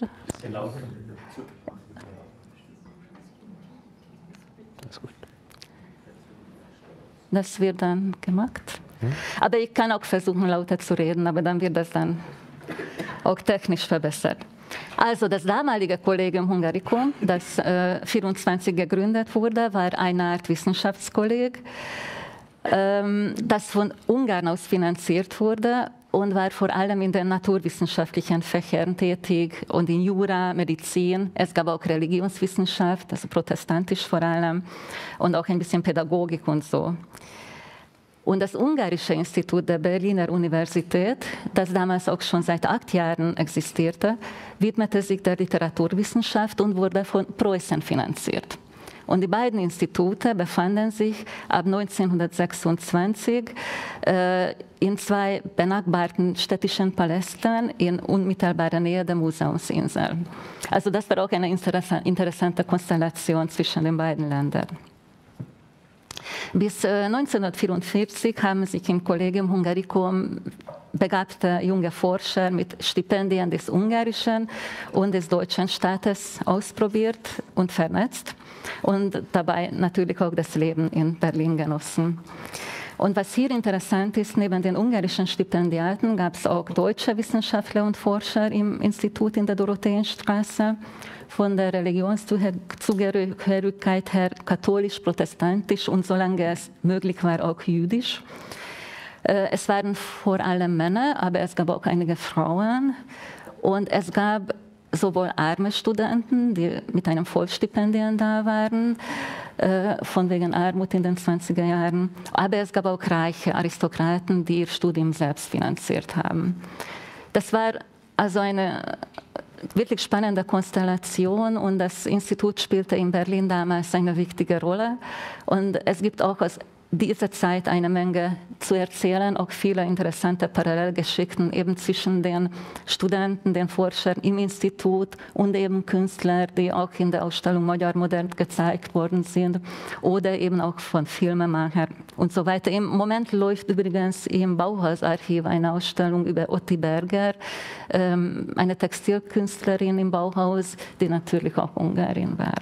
Das wird dann gemacht. Hm? Aber ich kann auch versuchen, lauter zu reden, aber dann wird das dann auch technisch verbessert. Also das damalige Collegium Hungaricum, das äh, vierundzwanzig gegründet wurde, war eine Art Wissenschaftskolleg, das von Ungarn aus finanziert wurde und war vor allem in den naturwissenschaftlichen Fächern tätig und in Jura, Medizin. Es gab auch Religionswissenschaft, also protestantisch vor allem, und auch ein bisschen Pädagogik und so. Und das Ungarische Institut der Berliner Universität, das damals auch schon seit acht Jahren existierte, widmete sich der Literaturwissenschaft und wurde von Preußen finanziert. Und die beiden Institute befanden sich ab neunzehnhundertsechsundzwanzig äh, in zwei benachbarten städtischen Palästen in unmittelbarer Nähe der Museumsinsel. Also das war auch eine interessante Konstellation zwischen den beiden Ländern. Bis äh, neunzehnhundertvierundvierzig haben sich im Collegium Hungaricum begabte junge Forscher mit Stipendien des ungarischen und des deutschen Staates ausprobiert und vernetzt und dabei natürlich auch das Leben in Berlin genossen. Und was hier interessant ist, neben den ungarischen Stipendiaten gab es auch deutsche Wissenschaftler und Forscher im Institut in der Dorotheenstraße, von der Religionszugehörigkeit her katholisch, protestantisch und solange es möglich war auch jüdisch. Es waren vor allem Männer, aber es gab auch einige Frauen und es gab sowohl arme Studenten, die mit einem Vollstipendium da waren, äh, von wegen Armut in den zwanziger Jahren, aber es gab auch reiche Aristokraten, die ihr Studium selbst finanziert haben. Das war also eine wirklich spannende Konstellation und das Institut spielte in Berlin damals eine wichtige Rolle. Und es gibt auch aus dieser Zeit eine Menge zu erzählen, auch viele interessante Parallelgeschichten eben zwischen den Studenten, den Forschern im Institut und eben Künstlern, die auch in der Ausstellung Magyar Modern gezeigt worden sind oder eben auch von Filmemachern und so weiter. Im Moment läuft übrigens im Bauhausarchiv eine Ausstellung über Otti Berger, eine Textilkünstlerin im Bauhaus, die natürlich auch Ungarin war.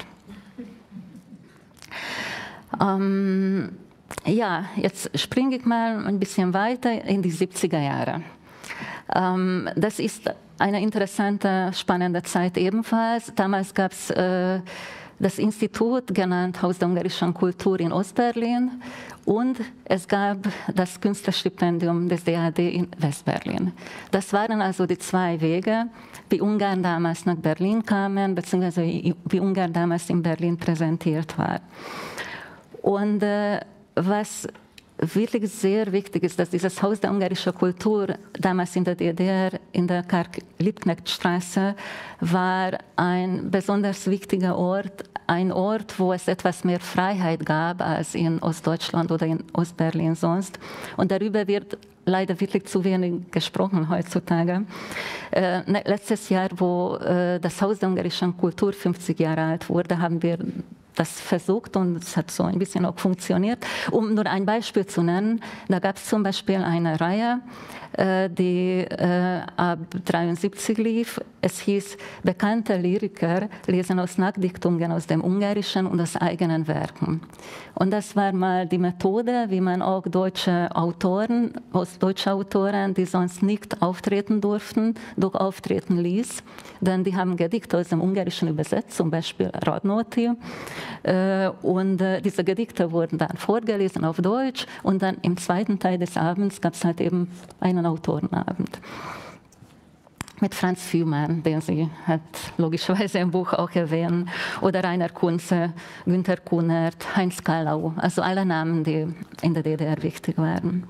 Ähm, Ja, jetzt springe ich mal ein bisschen weiter in die siebziger Jahre. Ähm, das ist eine interessante, spannende Zeit ebenfalls. Damals gab es äh, das Institut, genannt Haus der ungarischen Kultur in Ostberlin, und es gab das Künstlerstipendium des D A D in Westberlin. Das waren also die zwei Wege, wie Ungarn damals nach Berlin kamen, beziehungsweise wie Ungarn damals in Berlin präsentiert war. Und äh, was wirklich sehr wichtig ist, dass dieses Haus der ungarischen Kultur damals in der D D R, in der Karl-Liebknecht-Straße, war ein besonders wichtiger Ort, ein Ort, wo es etwas mehr Freiheit gab als in Ostdeutschland oder in Ostberlin sonst. Und darüber wird leider wirklich zu wenig gesprochen heutzutage. Äh, letztes Jahr, wo äh, das Haus der ungarischen Kultur fünfzig Jahre alt wurde, haben wir das versucht und es hat so ein bisschen auch funktioniert. Um nur ein Beispiel zu nennen, da gab es zum Beispiel eine Reihe, äh, die äh, ab dreiundsiebzig lief. Es hieß, bekannte Lyriker lesen aus Nachdichtungen aus dem Ungarischen und aus eigenen Werken. Und das war mal die Methode, wie man auch deutsche Autoren, deutsche Autoren, die sonst nicht auftreten durften, doch auftreten ließ. Denn die haben Gedichte aus dem Ungarischen übersetzt, zum Beispiel Radnóti. Und diese Gedichte wurden dann vorgelesen auf Deutsch und dann im zweiten Teil des Abends gab es halt eben einen Autorenabend mit Franz Fühmann, den Sie hat logischerweise im Buch auch erwähnen, oder Rainer Kunze, Günter Kunert, Heinz Kallau, also alle Namen, die in der D D R wichtig waren.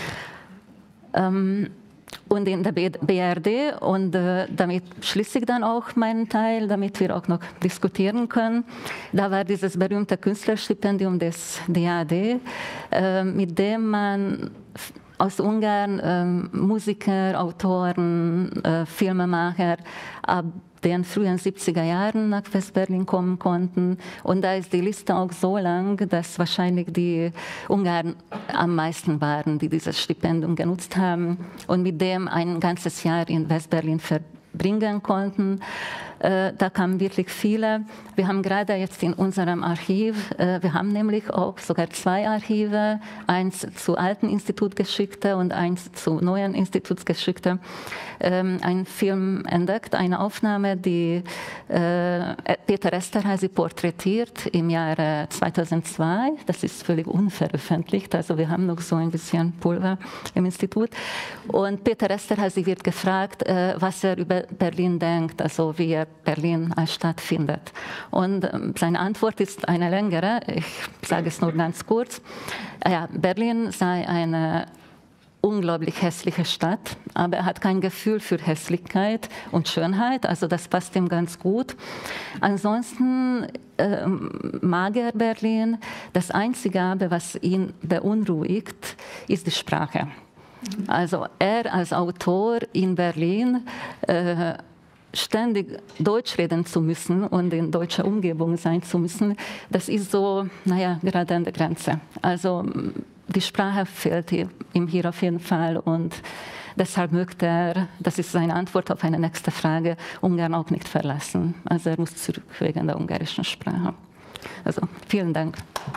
Ähm, Und in der B R D, und äh, damit schließe ich dann auch meinen Teil, damit wir auch noch diskutieren können, da war dieses berühmte Künstlerstipendium des D A D, äh, mit dem man aus Ungarn äh, Musiker, Autoren, äh, Filmemacher ab den frühen siebziger Jahren nach Westberlin kommen konnten. Und da ist die Liste auch so lang, dass wahrscheinlich die Ungarn am meisten waren, die dieses Stipendium genutzt haben und mit dem ein ganzes Jahr in Westberlin verbringen konnten. Äh, da kamen wirklich viele. Wir haben gerade jetzt in unserem Archiv, äh, wir haben nämlich auch sogar zwei Archive, eins zu alten Institutsgeschichte und eins zu neuen Institutsgeschichte, ähm, einen Film entdeckt, eine Aufnahme, die äh, Peter Esterházy porträtiert im Jahre zweitausendzwei. Das ist völlig unveröffentlicht, also wir haben noch so ein bisschen Pulver im Institut. Und Peter Esterházy wird gefragt, äh, was er über Berlin denkt, also wie er Berlin als Stadt findet. Und ähm, seine Antwort ist eine längere, ich sage es nur ganz kurz. Ja, Berlin sei eine unglaublich hässliche Stadt, aber er hat kein Gefühl für Hässlichkeit und Schönheit, also das passt ihm ganz gut. Ansonsten äh, mag er Berlin. Das Einzige aber, was ihn beunruhigt, ist die Sprache. Also er als Autor in Berlin äh, ständig Deutsch reden zu müssen und in deutscher Umgebung sein zu müssen, das ist so, naja, gerade an der Grenze. Also die Sprache fehlt ihm hier auf jeden Fall und deshalb möchte er, das ist seine Antwort auf eine nächste Frage, Ungarn auch nicht verlassen. Also er muss zurück wegen der ungarischen Sprache. Also vielen Dank.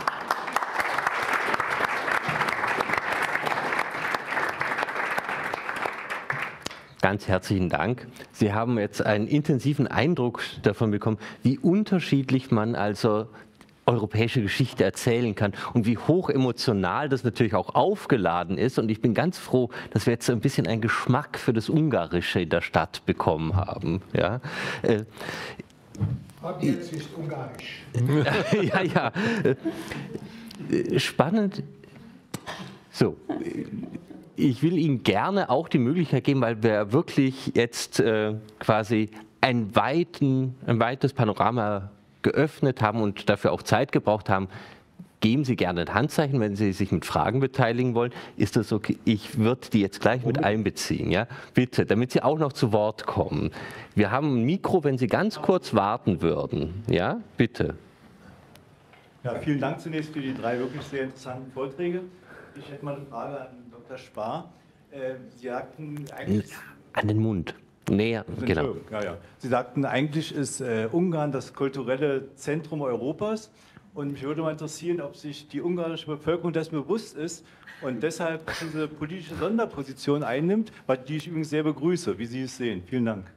Ganz herzlichen Dank. Sie haben jetzt einen intensiven Eindruck davon bekommen, wie unterschiedlich man also europäische Geschichte erzählen kann und wie hoch emotional das natürlich auch aufgeladen ist. Und ich bin ganz froh, dass wir jetzt ein bisschen einen Geschmack für das Ungarische in der Stadt bekommen haben. Ja, äh, Ab jetzt ist Ungarisch. ja, ja. Äh, spannend. So. Ich will Ihnen gerne auch die Möglichkeit geben, weil wir wirklich jetzt äh, quasi ein, weiten, ein weites Panorama geöffnet haben und dafür auch Zeit gebraucht haben. Geben Sie gerne ein Handzeichen, wenn Sie sich mit Fragen beteiligen wollen. Ist das okay? Ich würde die jetzt gleich mit einbeziehen. Ja? Bitte, damit Sie auch noch zu Wort kommen. Wir haben ein Mikro, wenn Sie ganz kurz warten würden. Ja, bitte. Ja, vielen Dank zunächst für die drei wirklich sehr interessanten Vorträge. Ich hätte mal eine Frage an Doktor Spar. Äh, Sie sagten eigentlich... An den Mund. Näher, genau. Ja, ja. Sie sagten, eigentlich ist äh, Ungarn das kulturelle Zentrum Europas. Und mich würde mal interessieren, ob sich die ungarische Bevölkerung dessen bewusst ist und deshalb diese politische Sonderposition einnimmt, die ich übrigens sehr begrüße, wie Sie es sehen. Vielen Dank.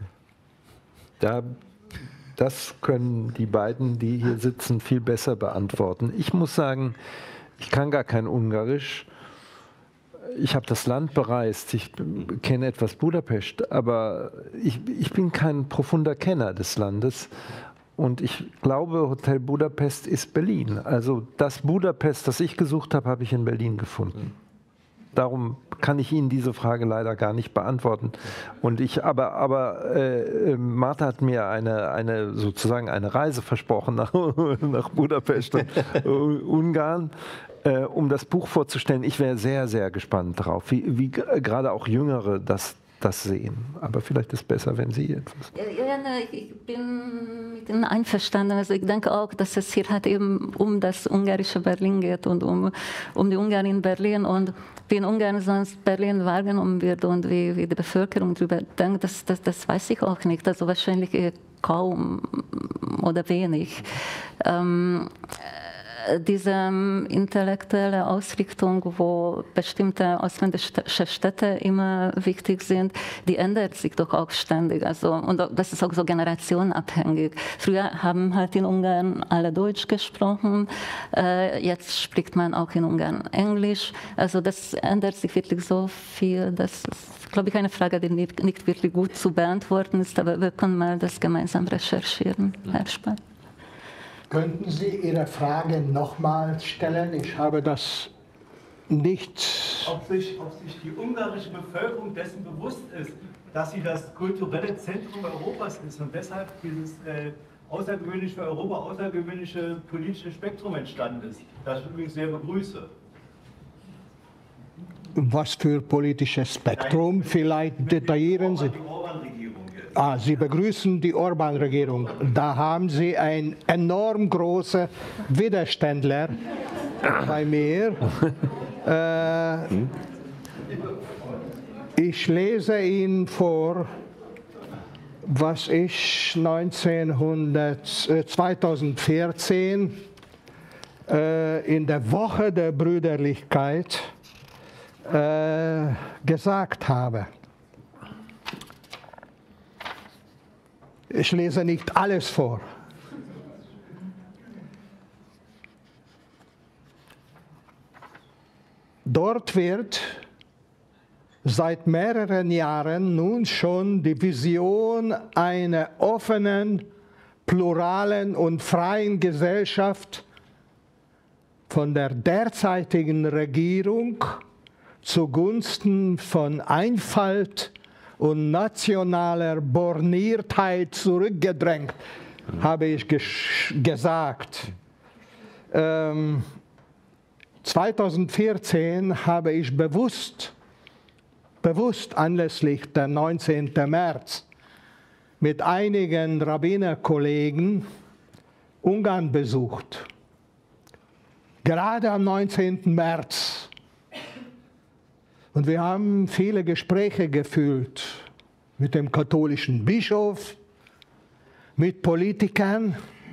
Da, das können die beiden, die hier sitzen, viel besser beantworten. Ich muss sagen, ich kann gar kein Ungarisch. Ich habe das Land bereist, ich kenne etwas Budapest, aber ich, ich bin kein profunder Kenner des Landes. Und ich glaube, Hotel Budapest ist Berlin. Also das Budapest, das ich gesucht habe, habe ich in Berlin gefunden. Darum kann ich Ihnen diese Frage leider gar nicht beantworten. Und ich, aber aber äh, Martha hat mir eine, eine, sozusagen eine Reise versprochen nach, nach Budapest und Ungarn, äh, um das Buch vorzustellen. Ich wäre sehr, sehr gespannt drauf, wie, wie gerade auch Jüngere das das sehen. Aber vielleicht ist es besser, wenn Sie etwas... Ja, ich bin mit Ihnen einverstanden. Also ich denke auch, dass es hier halt eben um das ungarische Berlin geht und um, um die Ungarn in Berlin und wie in Ungarn sonst Berlin wahrgenommen wird und wie, wie die Bevölkerung darüber denkt, das, das, das weiß ich auch nicht. Also wahrscheinlich kaum oder wenig. Ähm, diese intellektuelle Ausrichtung, wo bestimmte ausländische Städte immer wichtig sind, die ändert sich doch auch ständig. Also, und das ist auch so generationenabhängig. Früher haben halt in Ungarn alle Deutsch gesprochen, äh, jetzt spricht man auch in Ungarn Englisch. Also das ändert sich wirklich so viel. Das ist, glaube ich, eine Frage, die nicht, nicht wirklich gut zu beantworten ist, aber wir können mal das gemeinsam recherchieren, Herr Spar. Könnten Sie Ihre Frage nochmal stellen? Ich habe das nicht... Ob sich, ob sich die ungarische Bevölkerung dessen bewusst ist, dass sie das kulturelle Zentrum Europas ist und deshalb dieses äh, außergewöhnliche für Europa außergewöhnliche politische Spektrum entstanden ist, das ich übrigens sehr begrüße. Was für politisches Spektrum? Vielleicht detaillieren Sie... Ah, Sie begrüßen die Orban-Regierung. Da haben Sie einen enorm großen Widerständler bei mir. Äh, ich lese Ihnen vor, was ich zweitausendvierzehn äh, in der Woche der Brüderlichkeit äh, gesagt habe. Ich lese nicht alles vor. Dort wird seit mehreren Jahren nun schon die Vision einer offenen, pluralen und freien Gesellschaft von der derzeitigen Regierung zugunsten von Einfalt und nationaler Borniertheit zurückgedrängt, mhm. habe ich gesagt. Ähm, zweitausendvierzehn habe ich bewusst, bewusst anlässlich der neunzehnten März mit einigen Rabbinerkollegen Ungarn besucht. Gerade am neunzehnten März. Und wir haben viele Gespräche geführt mit dem katholischen Bischof, mit Politikern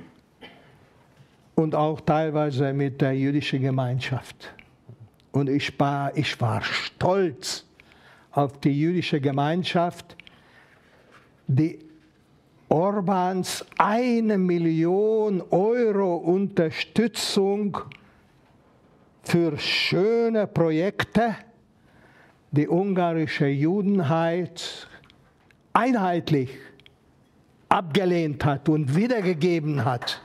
und auch teilweise mit der jüdischen Gemeinschaft. Und ich war, ich war stolz auf die jüdische Gemeinschaft, die Orbáns eine Million Euro Unterstützung für schöne Projekte, die ungarische Judenheit einheitlich abgelehnt hat und wiedergegeben hat.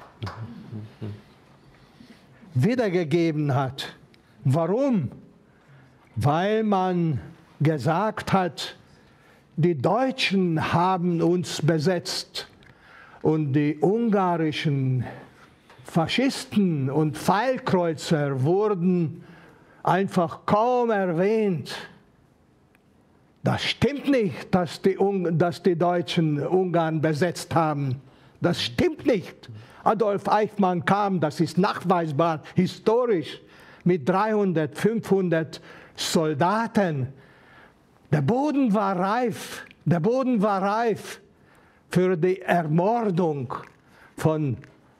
Wiedergegeben hat. Warum? Weil man gesagt hat, die Deutschen haben uns besetzt und die ungarischen Faschisten und Pfeilkreuzer wurden einfach kaum erwähnt. Das stimmt nicht, dass die, dass die Deutschen Ungarn besetzt haben. Das stimmt nicht. Adolf Eichmann kam, das ist nachweisbar, historisch, mit dreihundert, fünfhundert Soldaten. Der Boden war reif, der Boden war reif für die Ermordung von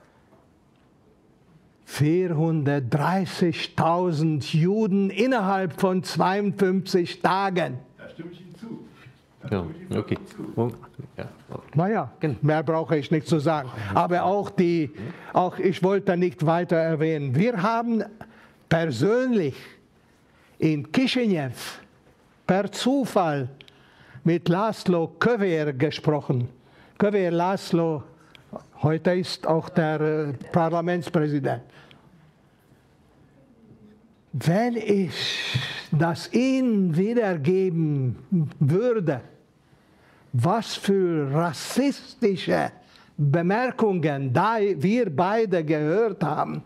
vierhundertdreißigtausend Juden innerhalb von zweiundfünfzig Tagen. Da stimme ich Ihnen zu. Ja, okay. Ja. Naja, mehr brauche ich nicht zu sagen. Aber auch die, auch ich wollte nicht weiter erwähnen. Wir haben persönlich in Chișinău per Zufall mit László Kövér gesprochen. Kövér László, heute ist auch der äh, Parlamentspräsident. Wenn ich das Ihnen wiedergeben würde, was für rassistische Bemerkungen da wir beide gehört haben,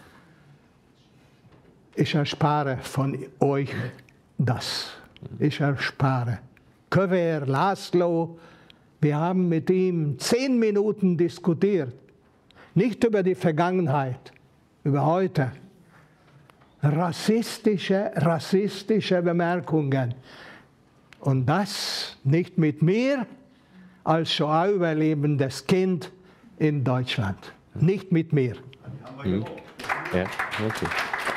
ich erspare von euch das. Ich erspare. Kövér László, wir haben mit ihm zehn Minuten diskutiert. Nicht über die Vergangenheit, über heute. Rassistische, rassistische Bemerkungen. Und das nicht mit mir als Shoah-überlebendes Kind in Deutschland. Nicht mit mir. Hm. Ja, okay.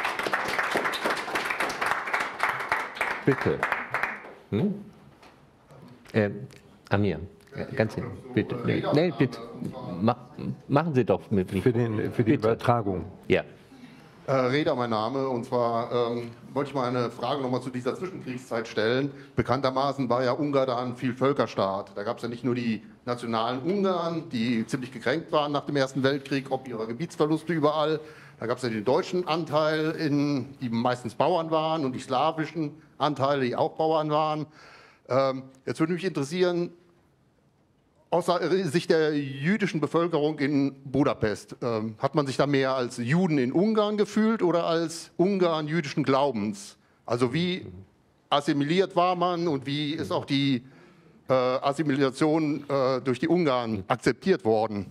Bitte. Hm? Äh, Amir, ganz hin. Bitte. Nee, nee, bitte. Ma machen Sie doch mit mir. Für, den, für die bitte. Übertragung. Ja. Äh, Reda, mein Name, und zwar ähm, wollte ich mal eine Frage nochmal zu dieser Zwischenkriegszeit stellen. Bekanntermaßen war ja Ungarn da ein Vielvölkerstaat. Da gab es ja nicht nur die nationalen Ungarn, die ziemlich gekränkt waren nach dem Ersten Weltkrieg, ob ihrer Gebietsverluste überall. Da gab es ja den deutschen Anteil, in, die meistens Bauern waren, und die slawischen Anteile, die auch Bauern waren. Ähm, jetzt würde mich interessieren, aus Sicht der jüdischen Bevölkerung in Budapest, ähm, hat man sich da mehr als Juden in Ungarn gefühlt oder als Ungarn jüdischen Glaubens? Also wie assimiliert war man und wie ist auch die äh, Assimilation äh, durch die Ungarn akzeptiert worden?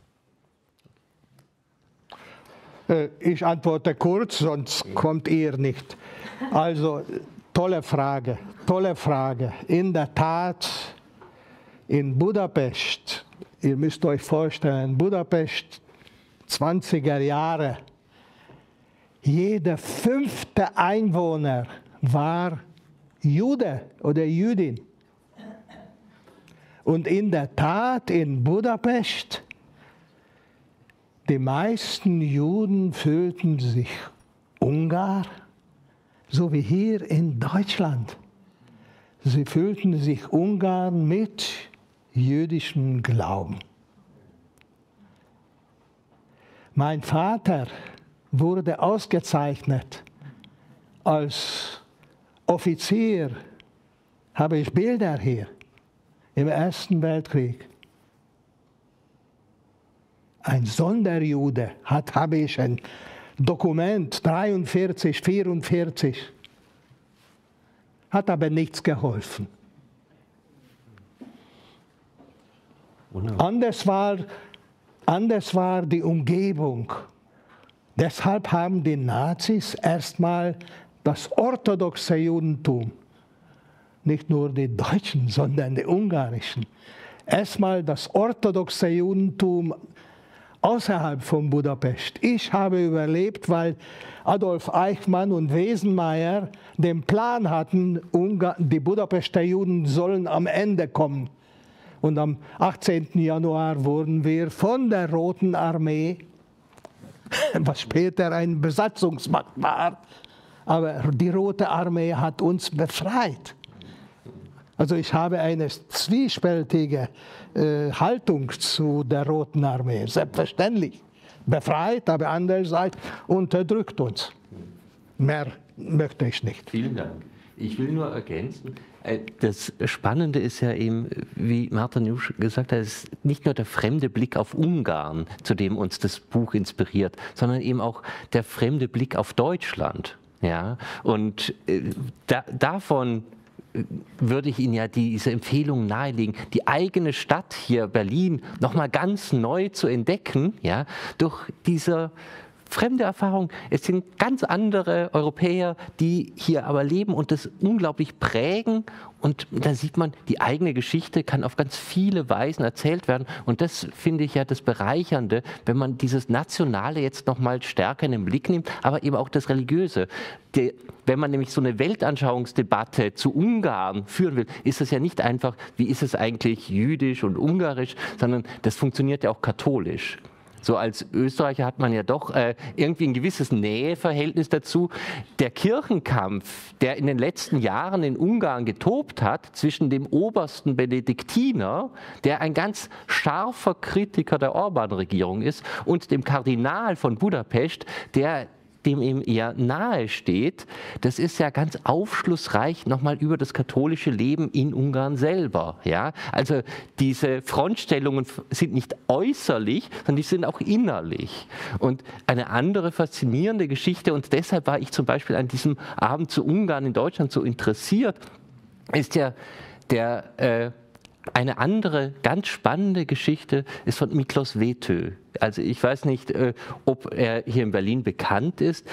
Ich antworte kurz, sonst kommt ihr nicht. Also, tolle Frage, tolle Frage. In der Tat, in Budapest, ihr müsst euch vorstellen, Budapest, zwanziger Jahre, jeder fünfte Einwohner war Jude oder Jüdin. Und in der Tat, in Budapest, die meisten Juden fühlten sich Ungar, so wie hier in Deutschland. Sie fühlten sich Ungarn mit jüdischem Glauben. Mein Vater wurde ausgezeichnet als Offizier, habe ich Bilder hier, im Ersten Weltkrieg. Ein Sonderjude, hat, habe ich ein Dokument, dreiundvierzig, vierundvierzig, hat aber nichts geholfen. Anders war, anders war die Umgebung. Deshalb haben die Nazis erstmal das orthodoxe Judentum, nicht nur die Deutschen, sondern die ungarischen, erstmal das orthodoxe Judentum außerhalb von Budapest. Ich habe überlebt, weil Adolf Eichmann und Wesenmayer den Plan hatten, die Budapester Juden sollen am Ende kommen. Und am achtzehnten Januar wurden wir von der Roten Armee, was später eine Besatzungsmacht war, aber die Rote Armee hat uns befreit. Also ich habe eine zwiespältige äh, Haltung zu der Roten Armee, selbstverständlich. Befreit, aber andererseits unterdrückt uns. Mehr möchte ich nicht. Vielen Dank. Ich will nur ergänzen, das Spannende ist ja eben, wie Martha Nusch gesagt hat, es ist nicht nur der fremde Blick auf Ungarn, zu dem uns das Buch inspiriert, sondern eben auch der fremde Blick auf Deutschland. Ja? Und da, davon würde ich Ihnen ja diese Empfehlung nahelegen, die eigene Stadt hier, Berlin, nochmal ganz neu zu entdecken, ja, durch diese fremde Erfahrung. Es sind ganz andere Europäer, die hier aber leben und das unglaublich prägen. Und da sieht man, die eigene Geschichte kann auf ganz viele Weisen erzählt werden. Und das finde ich ja das Bereichernde, wenn man dieses Nationale jetzt noch mal stärker in den Blick nimmt, aber eben auch das Religiöse. Die, wenn man nämlich so eine Weltanschauungsdebatte zu Ungarn führen will, ist es ja nicht einfach, wie ist es eigentlich jüdisch und ungarisch, sondern das funktioniert ja auch katholisch. So als Österreicher hat man ja doch äh, irgendwie ein gewisses Näheverhältnis dazu. Der Kirchenkampf, der in den letzten Jahren in Ungarn getobt hat, zwischen dem obersten Benediktiner, der ein ganz scharfer Kritiker der Orban-Regierung ist, und dem Kardinal von Budapest, der dem ihm eher nahe steht, das ist ja ganz aufschlussreich nochmal über das katholische Leben in Ungarn selber. Ja? Also diese Frontstellungen sind nicht äußerlich, sondern die sind auch innerlich. Und eine andere faszinierende Geschichte, und deshalb war ich zum Beispiel an diesem Abend zu Ungarn in Deutschland so interessiert, ist ja der, äh, eine andere ganz spannende Geschichte ist von Miklos Vető. Also ich weiß nicht, äh, ob er hier in Berlin bekannt ist.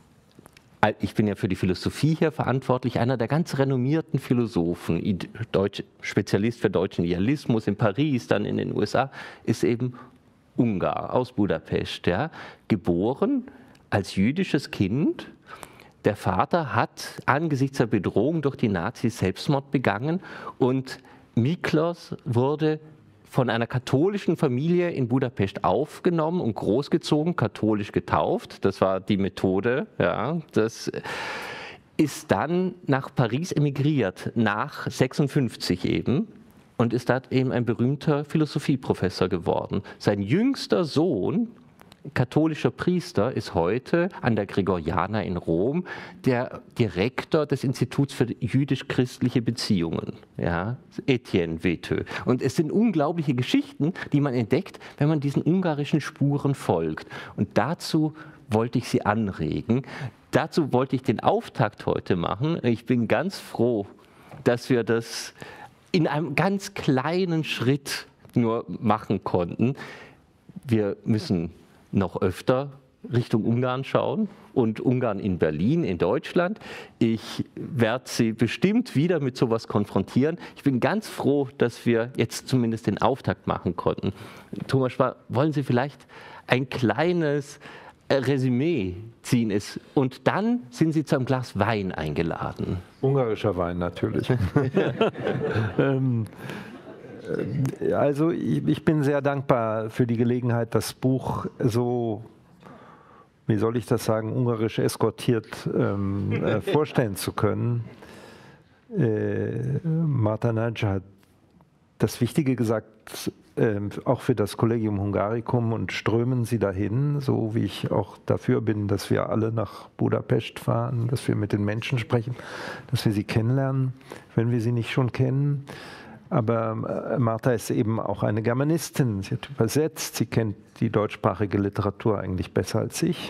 Ich bin ja für die Philosophie hier verantwortlich. Einer der ganz renommierten Philosophen, Deutsch, Spezialist für deutschen Idealismus in Paris, dann in den U S A, ist eben Ungar aus Budapest. Ja. Geboren als jüdisches Kind. Der Vater hat angesichts der Bedrohung durch die Nazis Selbstmord begangen und Miklos wurde von einer katholischen Familie in Budapest aufgenommen und großgezogen, katholisch getauft. Das war die Methode. Ja. Das ist dann nach Paris emigriert, nach sechsundfünfzig eben, und ist dort eben ein berühmter Philosophieprofessor geworden. Sein jüngster Sohn, katholischer Priester, ist heute an der Gregoriana in Rom der Direktor des Instituts für jüdisch-christliche Beziehungen, ja, Etienne Vető. Und es sind unglaubliche Geschichten, die man entdeckt, wenn man diesen ungarischen Spuren folgt. Und dazu wollte ich Sie anregen. Dazu wollte ich den Auftakt heute machen. Ich bin ganz froh, dass wir das in einem ganz kleinen Schritt nur machen konnten. Wir müssen noch öfter Richtung Ungarn schauen und Ungarn in Berlin, in Deutschland. Ich werde Sie bestimmt wieder mit sowas konfrontieren. Ich bin ganz froh, dass wir jetzt zumindest den Auftakt machen konnten. Thomas Spar, wollen Sie vielleicht ein kleines Resümee ziehen ist und dann sind Sie zu einem Glas Wein eingeladen. Ungarischer Wein natürlich. ähm, Also ich bin sehr dankbar für die Gelegenheit, das Buch so, wie soll ich das sagen, ungarisch eskortiert ähm, äh, vorstellen zu können. Äh, Martha Nusch hat das Wichtige gesagt, äh, auch für das Collegium Hungaricum, und strömen Sie dahin, so wie ich auch dafür bin, dass wir alle nach Budapest fahren, dass wir mit den Menschen sprechen, dass wir sie kennenlernen, wenn wir sie nicht schon kennen. Aber Martha ist eben auch eine Germanistin. Sie hat übersetzt, sie kennt die deutschsprachige Literatur eigentlich besser als ich.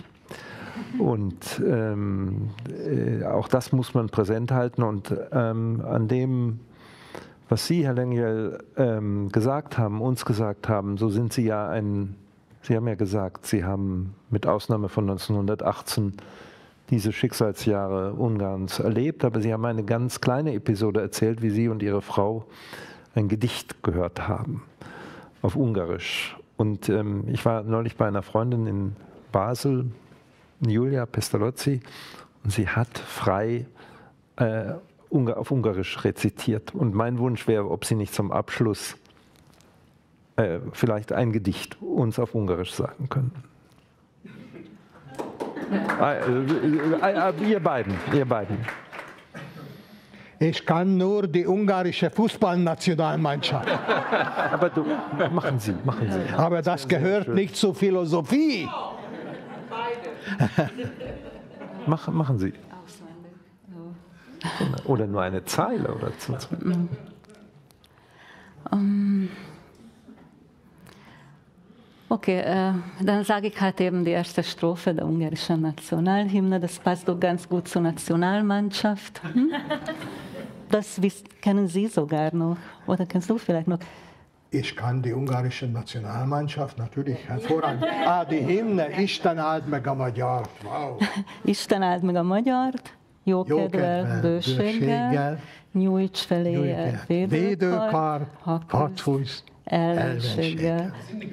Und ähm, äh, auch das muss man präsent halten. Und ähm, an dem, was Sie, Herr Lengyel, ähm, gesagt haben, uns gesagt haben, so sind Sie ja ein, Sie haben ja gesagt, Sie haben mit Ausnahme von neunzehnhundertachtzehn diese Schicksalsjahre Ungarns erlebt, aber Sie haben eine ganz kleine Episode erzählt, wie Sie und Ihre Frau ein Gedicht gehört haben, auf Ungarisch. Und ähm, ich war neulich bei einer Freundin in Basel, Julia Pestalozzi, und sie hat frei äh, auf Ungarisch rezitiert. Und mein Wunsch wäre, ob sie nicht zum Abschluss äh, vielleicht ein Gedicht uns auf Ungarisch sagen können. Äh, äh, äh, ihr beiden, ihr beiden. Ich kann nur die ungarische Fußballnationalmannschaft. Aber du, machen Sie, machen Sie. Aber das gehört nicht zur Philosophie. Mach, machen Sie. Oder nur eine Zeile oder so. Um, okay, äh, dann sage ich halt eben die erste Strophe der ungarischen Nationalhymne. Das passt doch ganz gut zur Nationalmannschaft. Hm? Das wisst, kennen Sie sogar noch. Oder kennst du vielleicht noch? Ich kann die ungarische Nationalmannschaft natürlich hervorragend. Ah, die Hymne, Isten áld meg a magyart. Wow. Isten áld meg a magyart, jókedvel, bőséggel, nyújts feléje védőkar, harcújsz ellenséggel.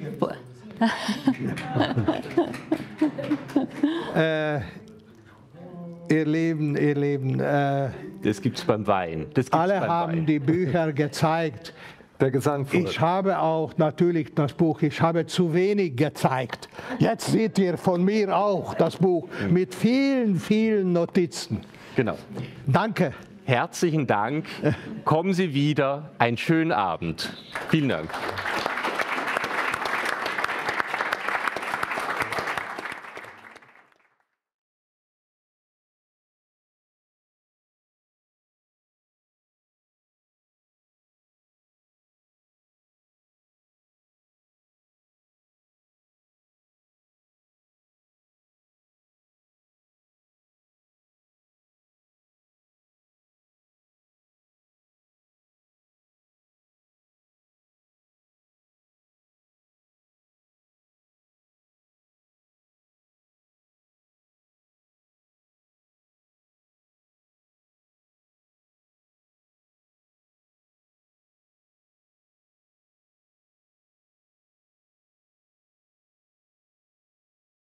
äh, ihr Leben, ihr Leben. Äh, das gibt's beim Wein. Das gibt's alle beim haben Wein. die Bücher gezeigt. Der Gesang ich habe auch natürlich das Buch, ich habe zu wenig gezeigt. Jetzt seht ihr von mir auch das Buch mit vielen, vielen Notizen. Genau. Danke. Herzlichen Dank. Kommen Sie wieder. Einen schönen Abend. Vielen Dank.